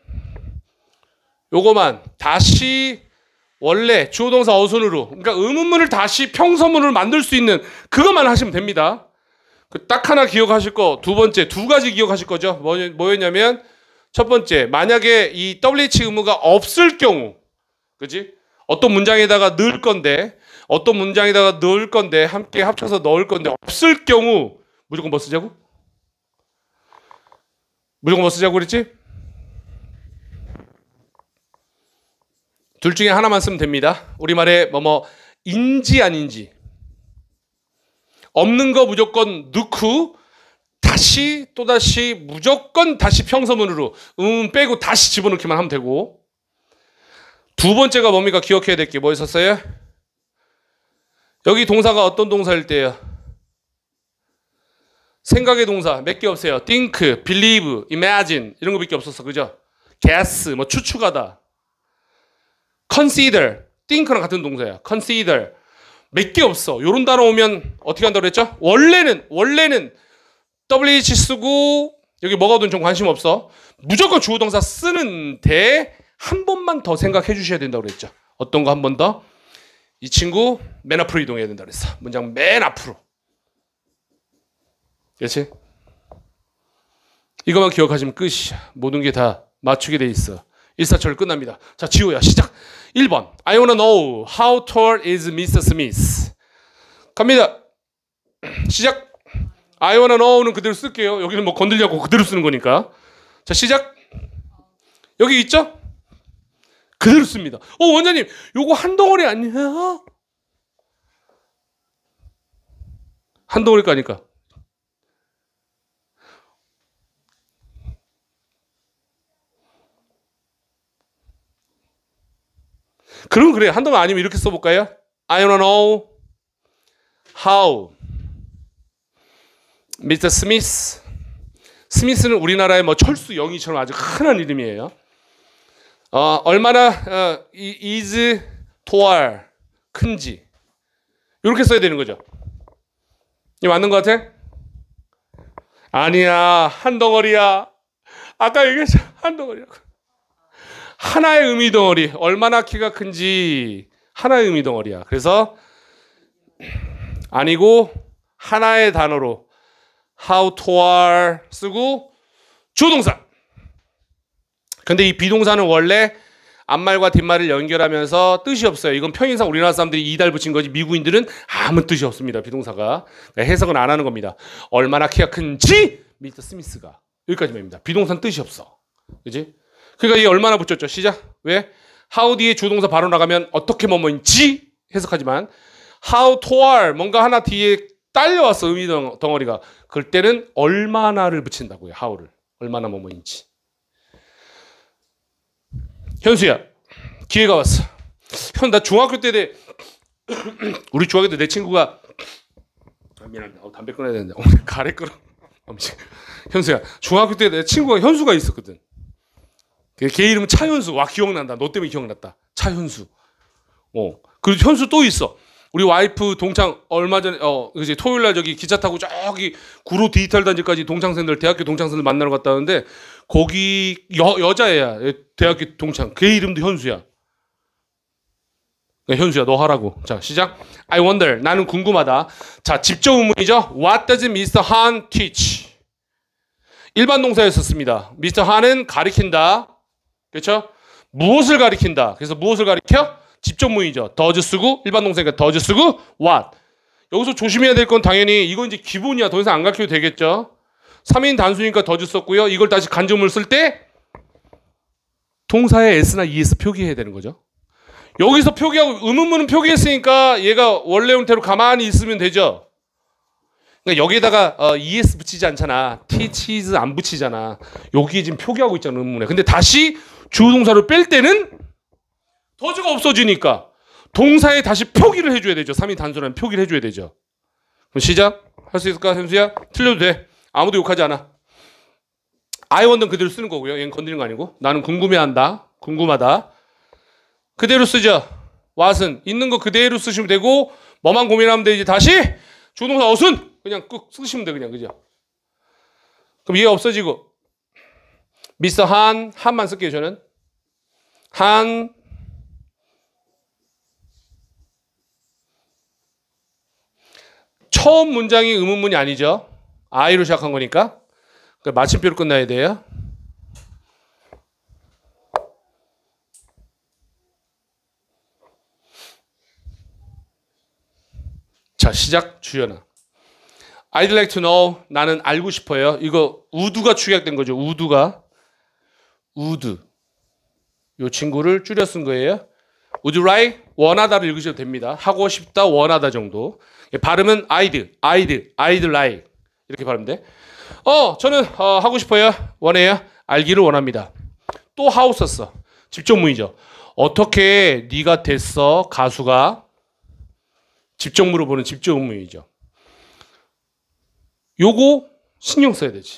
요거만 다시 원래 주어 동사 어순으로 그러니까 의문문을 다시 평서문을 만들 수 있는 그것만 하시면 됩니다. 그 딱 하나 기억하실 거, 두 번째 두 가지 기억하실 거죠. 뭐였냐면 첫 번째, 만약에 이 WH 의무가 없을 경우, 그지? 어떤 문장에다가 넣을 건데, 함께 합쳐서 넣을 건데, 없을 경우, 무조건 뭐 쓰자고? 무조건 뭐 쓰자고 그랬지? 둘 중에 하나만 쓰면 됩니다. 우리말에 인지 아닌지. 없는 거 무조건 넣고, 다시 또다시 무조건 다시 평서문으로 빼고 다시 집어넣기만 하면 되고 두 번째가 뭡니까? 기억해야 될 게 뭐 있었어요? 여기 동사가 어떤 동사일 때예요? 생각의 동사 몇 개 없어요. think, believe, imagine 이런 거밖에 없었어. 그죠? guess, 추측하다. consider, think랑 같은 동사야. consider 몇 개 없어. 요런 단어 오면 어떻게 한다고 그랬죠? 원래는 WH 쓰고 여기 뭐가 오든 좀 관심 없어. 무조건 주어 동사 쓰는데 한 번만 더 생각해 주셔야 된다고 그랬죠. 어떤 거 한 번 더? 이 친구 맨 앞으로 이동해야 된다고 그랬어. 문장 맨 앞으로. 그렇지? 이거만 기억하시면 끝이야. 모든 게 다 맞추게 돼 있어. 일사철 끝납니다. 자, 지호야 시작. 1번 I wanna know how tall is Mr. Smith. 갑니다. 시작. I wanna know는 그대로 쓸게요. 여기는 뭐 건들려고 그대로 쓰는 거니까. 자, 시작. 여기 있죠? 그대로 씁니다. 원장님, 요거 한 덩어리 아니야? 한 덩어리 까니까. 그럼 그래. 한 덩어리 아니면 이렇게 써볼까요? I wanna know how Mr. Smith. 스미스는 우리나라의 철수 영희처럼 아주 흔한 이름이에요. 얼마나 is tall 큰지 이렇게 써야 되는 거죠. 이 맞는 것 같아? 아니야, 한 덩어리야. 아까 얘기했죠, 한 덩어리라고. 하나의 의미 덩어리. 얼마나 키가 큰지 하나의 의미 덩어리야. 그래서 아니고 하나의 단어로 how tall 쓰고 주어 동사. 근데 이 비동사는 원래 앞말과 뒷말을 연결하면서 뜻이 없어요. 이건 평행상 우리나라 사람들이 이달 붙인 거지 미국인들은 아무 뜻이 없습니다. 비동사가. 해석은 안 하는 겁니다. 얼마나 키가 큰지 미스터 스미스가. 여기까지만입니다. 비동사는 뜻이 없어. 그지? 그러니까 이 얼마나 붙였죠. 시작. 왜? how 뒤에 주동사 바로 나가면 어떻게 뭐뭐인지 해석하지만 how tall 뭔가 하나 뒤에 딸려왔어. 의미 덩어리가. 그럴 때는 얼마나를 붙인다고요. how를. 얼마나 뭐뭐인지. 현수야, 기회가 왔어. 현, 나 중학교 때 우리 중학교 때 내 친구가 미안합니다. 담배 끊어야 되는데 가래 끊어. 현수야, 중학교 때 내 친구가 현수가 있었거든. 걔 이름은 차현수. 와, 기억난다. 너 때문에 기억났다. 차현수. 그리고 현수 또 있어. 우리 와이프 동창 얼마 전에 그지 토요일 날 저기 기차 타고 저기 구로 디지털 단지까지 동창생들 대학교 동창생들 만나러 갔다 왔는데 거기 여자애야. 대학교 동창. 걔 이름도 현수야. 현수야 너 하라고. 자 시작. I wonder. 나는 궁금하다. 자 직접 의문이죠. What does Mr. Han teach? 일반 동사였었습니다. Mr. Han은 가리킨다. 그렇죠? 무엇을 가리킨다. 그래서 무엇을 가리켜? 직접 의문이죠. does 쓰고 일반 동사니까 does 쓰고 what. 여기서 조심해야 될 건 당연히 이건 이제 기본이야. 더 이상 안 가르쳐도 되겠죠. 3인 단수니까 does 썼고요. 이걸 다시 간접문을 쓸 때 동사의 s나 es 표기해야 되는 거죠. 여기서 표기하고 의문문은 표기했으니까 얘가 원래 형태로 가만히 있으면 되죠. 그러니까 여기에다가 es 붙이지 않잖아. teaches 안 붙이잖아. 여기에 지금 표기하고 있잖아 의문문에. 근데 다시 주동사를 뺄 때는 does가 없어지니까 동사에 다시 표기를 해줘야 되죠. 3인 단수라는 표기를 해줘야 되죠. 그럼 시작. 할 수 있을까 현수야? 틀려도 돼. 아무도 욕하지 않아. I wonder 그대로 쓰는 거고요. 얘는 건드리는 거 아니고. 나는 궁금해한다. 궁금하다. 그대로 쓰죠. what은 있는 거 그대로 쓰시면 되고 뭐만 고민하면 되지. 다시 주동사 어순 그냥 꾹 쓰시면 돼. 그냥 그죠? 그럼 얘 없어지고 미스터 한만 쓸게요. 저는 한 처음 문장이 의문문이 아니죠. I로 시작한 거니까 마침표로 끝나야 돼요. 자 시작. 주연아 I'd like to know. 나는 알고 싶어요. 이거 우드가 축약된 거죠. 우드가 우드 이 친구를 줄여 쓴 거예요. Would you like? 원하다를 읽으셔도 됩니다. 하고 싶다 원하다 정도. 발음은 I'd like 이렇게 발음면 돼. 저는 하고 싶어요. 원해요. 알기를 원합니다. 또 how 썼어. 직접문이죠. 어떻게 네가 됐어 가수가 직접 물어보는 직접 의문이죠. 요거 신경 써야 되지.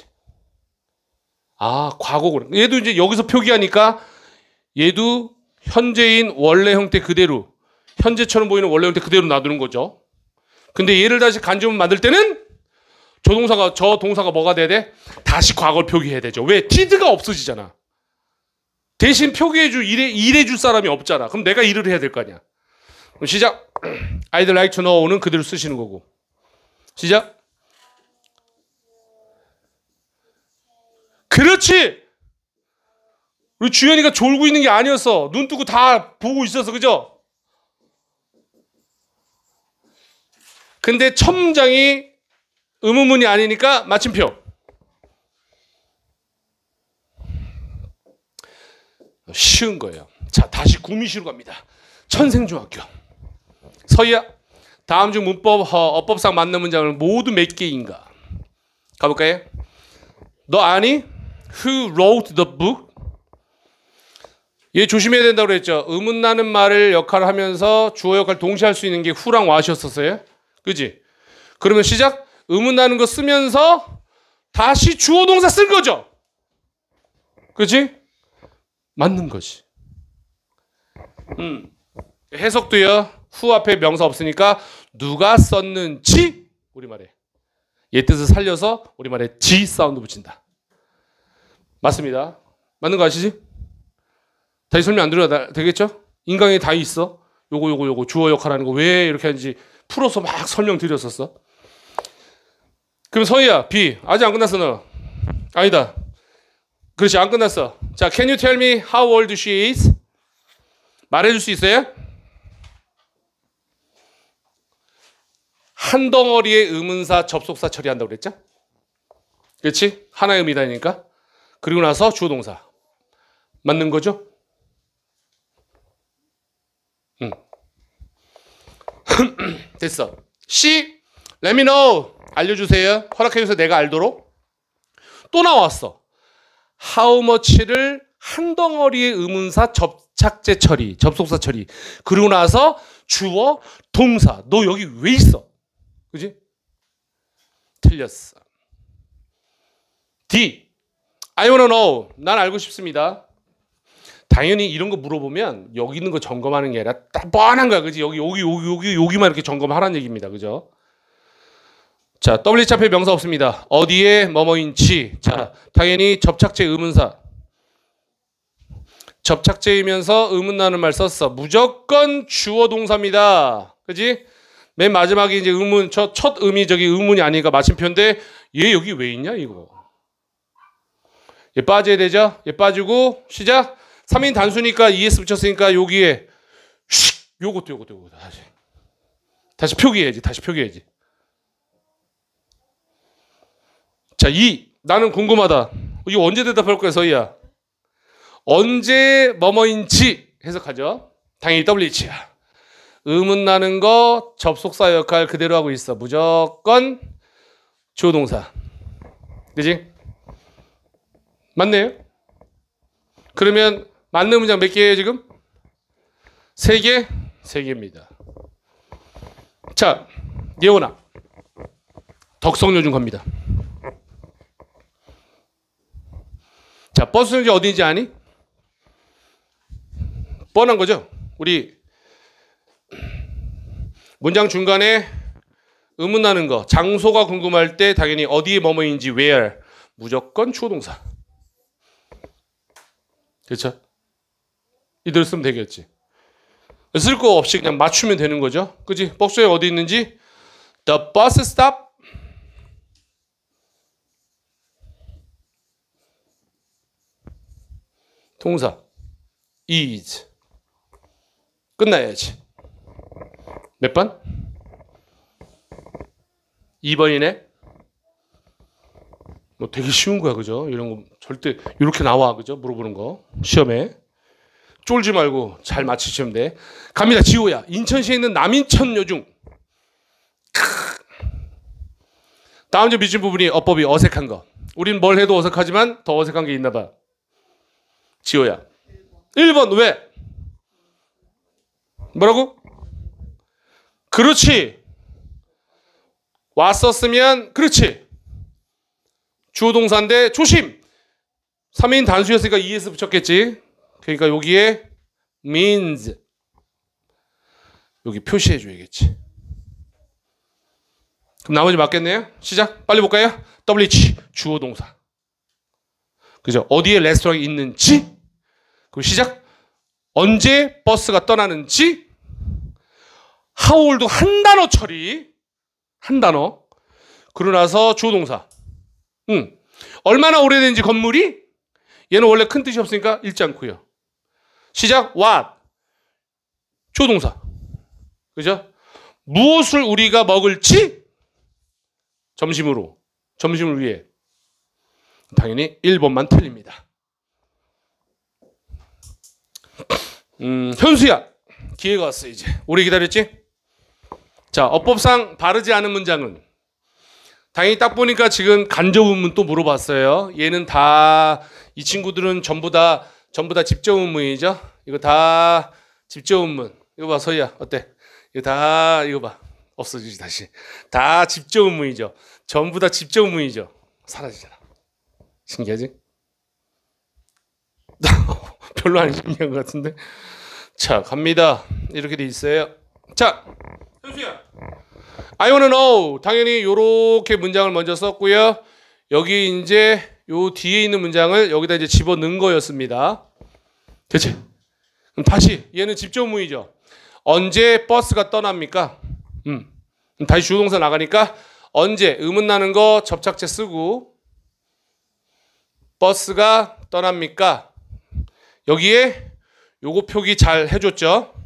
과거고. 얘도 이제 여기서 표기하니까 얘도 현재인 원래 형태 그대로 현재처럼 보이는 원래 형태 그대로 놔두는 거죠. 근데 얘를 다시 간접문 만들 때는 저 동사가 뭐가 돼야 돼? 다시 과거를 표기해야 되죠. 왜? did가 없어지잖아. 대신 표기해줄 일해줄 사람이 없잖아. 그럼 내가 일을 해야 될 거 아니야. 그럼 시작. I'd like to know는 그대로 쓰시는 거고. 시작. 그렇지. 우리 주연이가 졸고 있는 게 아니었어. 눈 뜨고 다 보고 있었어. 그죠? 근데 첫 문장이 의문문이 아니니까 마침표. 쉬운 거예요. 자, 다시 구미시로 갑니다. 천생중학교. 서희야, 다음 중 문법, 어법상 맞는 문장을 모두 몇 개인가? 가볼까요? 너 아니? Who wrote the book? 얘 조심해야 된다고 그랬죠. 의문나는 말을 역할을 하면서 주어 역할 동시에 할 수 있는 게 who랑 what이었었어요. 그지? 그러면 시작. 의문나는 거 쓰면서 다시 주어 동사 쓴 거죠. 그지? 맞는 거지. 해석도요. who 앞에 명사 없으니까 누가 썼는지 우리말에 얘 뜻을 살려서 우리말에 지 사운드 붙인다. 맞습니다. 맞는 거 아시지? 다시 설명 안 드려도 되겠죠? 인강에 다 있어. 요거 주어 역할하는 거 왜 이렇게 하는지 풀어서 막 설명드렸었어. 그럼 서희야, B. 아직 안 끝났어 너. 아니다. 그렇지, 안 끝났어. 자, can you tell me how old she is? 말해줄 수 있어요? 한 덩어리의 의문사, 접속사 처리한다고 그랬죠? 그렇지? 하나의 의미다니까. 그리고 나서 주어 동사. 맞는 거죠? 됐어. C. Let me know. 알려주세요. 허락해주세요. 내가 알도록. 또 나왔어. How much를 한 덩어리의 의문사 접착제 처리, 접속사 처리. 그리고 나서 주어, 동사. 너 여기 왜 있어? 그지? 틀렸어. D. I wanna know. 난 알고 싶습니다. 당연히 이런 거 물어보면 여기 있는 거 점검하는 게 아니라 딱 뻔한 거야. 그지? 여기만 이렇게 점검하라는 얘기입니다. 그죠? 자, W 앞에 명사 없습니다. 어디에 뭐뭐인지. 자, 당연히 접착제 의문사. 접착제이면서 의문나는 말 썼어. 무조건 주어 동사입니다. 그지? 맨 마지막에 이제 의문, 첫 의미 저기 의문이 아니니까 마침표인데 얘 여기 왜 있냐 이거. 얘 빠져야 되죠? 얘 빠지고 시작. 3인 단수니까 ES 붙였으니까 여기에 요것도 다시 표기해야지. 자, 나는 궁금하다. 이거 언제 대답할 거야, 서희야? 언제 뭐뭐인지 해석하죠. 당연히 WH야. 의문 나는 거 접속사 역할 그대로 하고 있어. 무조건 주어 동사. 그지? 맞네요? 그러면 맞는 문장 몇 개예요 지금? 3개? 3개입니다. 자, 예원아. 덕성요중 갑니다. 자, 버스 정지 어딘지 아니? 뻔한 거죠? 우리 문장 중간에 의문 나는 거, 장소가 궁금할 때 당연히 어디에 뭐뭐인지 where 무조건 주어 동사. 그렇죠? 이대로 쓰면 되겠지. 쓸 거 없이 그냥 맞추면 되는 거죠. 그지? 버스에 어디 있는지 the bus stop 동사 is 끝나야지. 몇 번? 2번이네. 뭐 되게 쉬운 거야, 그죠? 이런 거 절대 이렇게 나와, 그죠? 물어보는 거 시험에 쫄지 말고 잘 맞히시면 돼. 갑니다. 지호야. 인천시에 있는 남인천 요중. 다음 점 미진 부분이 어법이 어색한 거. 우린 뭘 해도 어색하지만 더 어색한 게 있나 봐. 지호야. 1번 왜? 뭐라고? 그렇지. 왔었으면 그렇지. 주어 동사인데 조심. 3인 단수였으니까 ES 붙였겠지. 그러니까 여기에 means 여기 표시해 줘야겠지. 그럼 나머지 맞겠네요. 시작. 빨리 볼까요? WH 주어 동사. 그죠? 어디에 레스토랑이 있는지. 그리고 시작. 언제 버스가 떠나는지. how old 한 단어 처리. 한 단어. 그러고 나서 주어 동사. 얼마나 오래된지 건물이. 얘는 원래 큰 뜻이 없으니까 읽지 않고요. 시작. what 주어 동사. 그죠? 무엇을 우리가 먹을지 점심을 위해. 당연히 1번만 틀립니다. 현수야. 기회가 왔어 이제. 오래 기다렸지? 자, 어법상 바르지 않은 문장은 당연히 딱 보니까 지금 간접의문 또 물어봤어요. 얘는 다 이 친구들은 전부 다 집적의문이죠. 이거 다 집적의문. 이거 봐 서희야 어때? 이거 다 이거 봐 없어지지 다시. 다 집적의문이죠. 전부 다 집적의문이죠. 사라지잖아. 신기하지? 별로 안 신기한 것 같은데. 자, 갑니다. 이렇게 돼 있어요. 자, 현수야. I wanna know. 당연히 요렇게 문장을 먼저 썼고요. 여기 이제 요 뒤에 있는 문장을 여기다 이제 집어넣은 거였습니다. 그치? 그럼 다시 얘는 집적문이죠. 언제 버스가 떠납니까? 그럼 다시 주어동사 나가니까 언제 의문 나는 거 접착제 쓰고 버스가 떠납니까? 여기에 요거 표기 잘 해줬죠?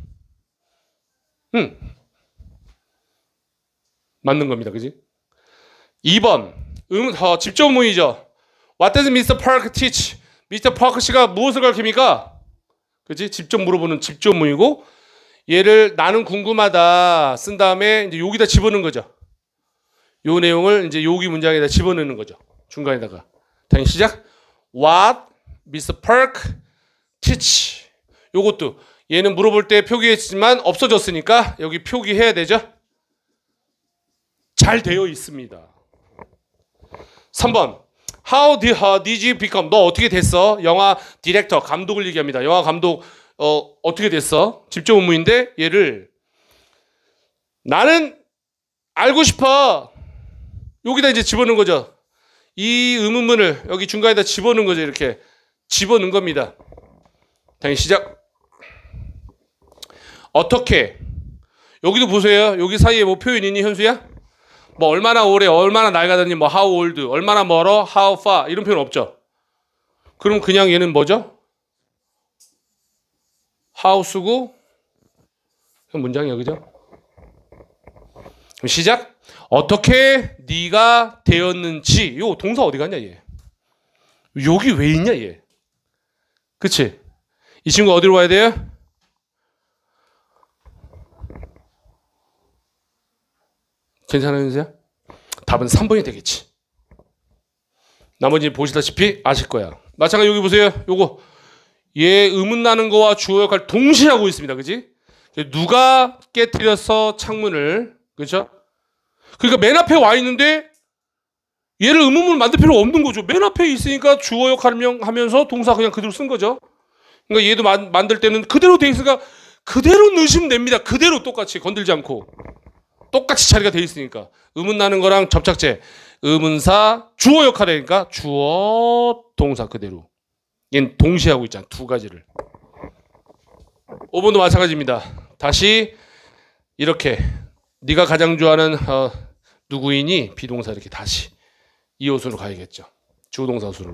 맞는 겁니다. 그지? 2번 집적문이죠. What does Mr. Park teach? Mr. Park 씨가 무엇을 가르칩니까? 그지? 직접 물어보는 집적문이고 얘를 나는 궁금하다 쓴 다음에 이제 여기다 집어넣는 거죠. 요 내용을 이제 여기 문장에다 집어넣는 거죠. 중간에다가. 다시 시작. What Mr. Park teach? 요것도 얘는 물어볼 때 표기했지만 없어졌으니까 여기 표기해야 되죠. 잘 되어 있습니다. 3번. How did you become? 너 어떻게 됐어? 영화 디렉터, 감독을 얘기합니다. 영화 감독 어떻게 됐어? 직접 의문인데 얘를 나는 알고 싶어. 여기다 이제 집어넣은 거죠. 이 의문문을 여기 중간에다 집어넣은 거죠. 이렇게 집어넣은 겁니다. 다시 시작. 어떻게? 여기도 보세요. 여기 사이에 뭐 표현 있니, 현수야? 뭐 얼마나 오래, 얼마나 낡아졌니, 뭐 how old, 얼마나 멀어, how far 이런 표현 없죠. 그럼 그냥 얘는 뭐죠? how 쓰고 문장이야, 그죠? 그럼 시작. 어떻게 네가 되었는지. 요 동사 어디 갔냐 얘. 여기 왜 있냐 얘. 그치? 이 친구 어디로 와야 돼요? 괜찮으세요? 답은 3번이 되겠지. 나머지 보시다시피 아실 거야. 마찬가지 여기 보세요. 요거 얘 의문 나는 거와 주어 역할 동시에 하고 있습니다. 그지? 누가 깨뜨려서 창문을, 그렇죠? 그러니까 맨 앞에 와 있는데 얘를 의문문을 만들 필요가 없는 거죠. 맨 앞에 있으니까 주어 역할을 하면서 동사 그냥 그대로 쓴 거죠. 그러니까 얘도 만들 때는 그대로 돼 있으니까 그대로 넣으시면 됩니다. 그대로 똑같이 건들지 않고. 똑같이 자리가 돼 있으니까. 의문 나는 거랑 접착제, 의문사, 주어 역할이니까 주어, 동사 그대로. 얘는 동시에 하고 있잖아. 두 가지를. 5번도 마찬가지입니다. 다시 이렇게 네가 가장 좋아하는 누구이니? 비동사 이렇게 다시 이호순으로 가야겠죠. 주동사 순으로.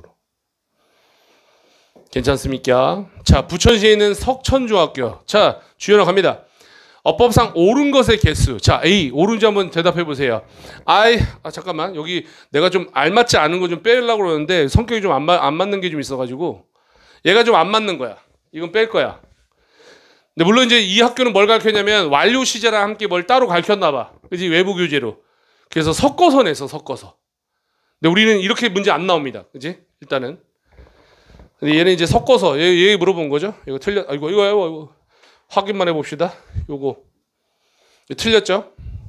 괜찮습니까? 자, 부천시에 있는 석천중학교. 자, 주연아 갑니다. 어법상 옳은 것의 개수. 자, A 옳은지 한번 대답해 보세요. 잠깐만. 여기 내가 좀 알맞지 않은 거 좀 빼려고 그러는데 성격이 좀 안 맞는 게 좀 있어가지고 얘가 좀 안 맞는 거야. 이건 뺄 거야. 근데 물론 이제 이 학교는 뭘 가르쳤냐면 완료 시제랑 함께 뭘 따로 가르쳤나 봐. 그지? 외부 교재로. 그래서 섞어서 냈어. 섞어서. 근데 우리는 이렇게 문제 안 나옵니다. 그지? 일단은. 근데 얘는 이제 섞어서 얘 물어본 거죠. 이거 틀렸. 이거. 확인만 해봅시다. 요거 틀렸죠?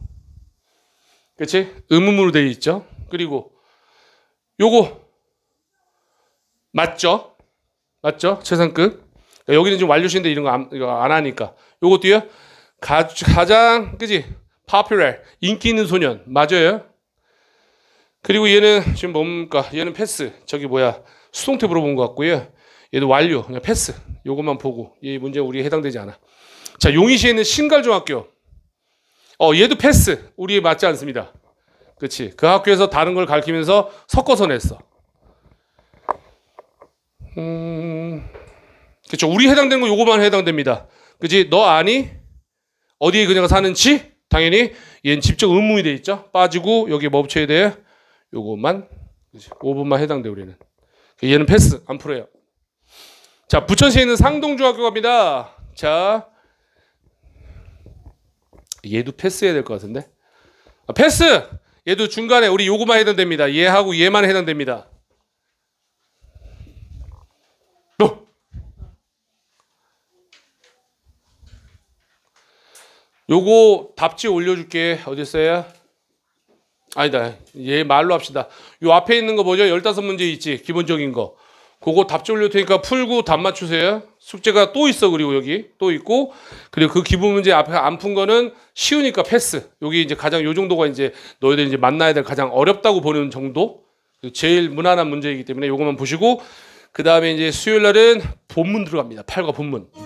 그치? 의문문으로 되어 있죠? 그리고 요거 맞죠? 맞죠? 최상급. 여기는 지금 완료시인데 이런 거 이거 안 하니까. 요것도요. 가장 그지? popular 인기 있는 소년 맞아요. 그리고 얘는 지금 뭡니까? 얘는 패스. 저기 뭐야? 수동태 물어본 것 같고요. 얘도 완료. 그냥 패스. 요것만 보고 얘 문제 우리에 해당되지 않아. 자, 용인시에 있는 신갈중학교. 얘도 패스. 우리에 맞지 않습니다. 그렇지? 그 학교에서 다른 걸 가르치면서 섞어서 냈어. 그렇죠. 우리 해당되는 거 요거만 해당됩니다. 그렇지? 너 아니? 어디에 그녀가 사는지? 당연히 얘는 직접 의문이 돼 있죠. 빠지고 여기 뭐 붙여야 돼요? 요거만. 그렇지? 5번만 해당돼 우리는. 얘는 패스. 안 풀어요. 자, 부천시에 있는 상동중학교 갑니다. 자, 얘도 패스해야 될 것 같은데. 패스! 얘도 중간에 우리 요거만 해당됩니다. 얘하고 얘만 해당됩니다. 요거 답지 올려줄게. 어디 있어요? 아니다. 얘 말로 합시다. 요 앞에 있는 거 뭐죠? 15문제 있지. 기본적인 거. 그거 답지 올릴 테니까 풀고 답 맞추세요. 숙제가 또 있어. 그리고 여기 또 있고. 그리고 그 기본 문제 앞에 안 푼 거는 쉬우니까 패스. 여기 이제 가장 요 정도가 이제 너희들 이제 만나야 될 가장 어렵다고 보는 정도. 제일 무난한 문제이기 때문에 요거만 보시고 그 다음에 이제 수요일 날은 본문 들어갑니다. 8과 본문.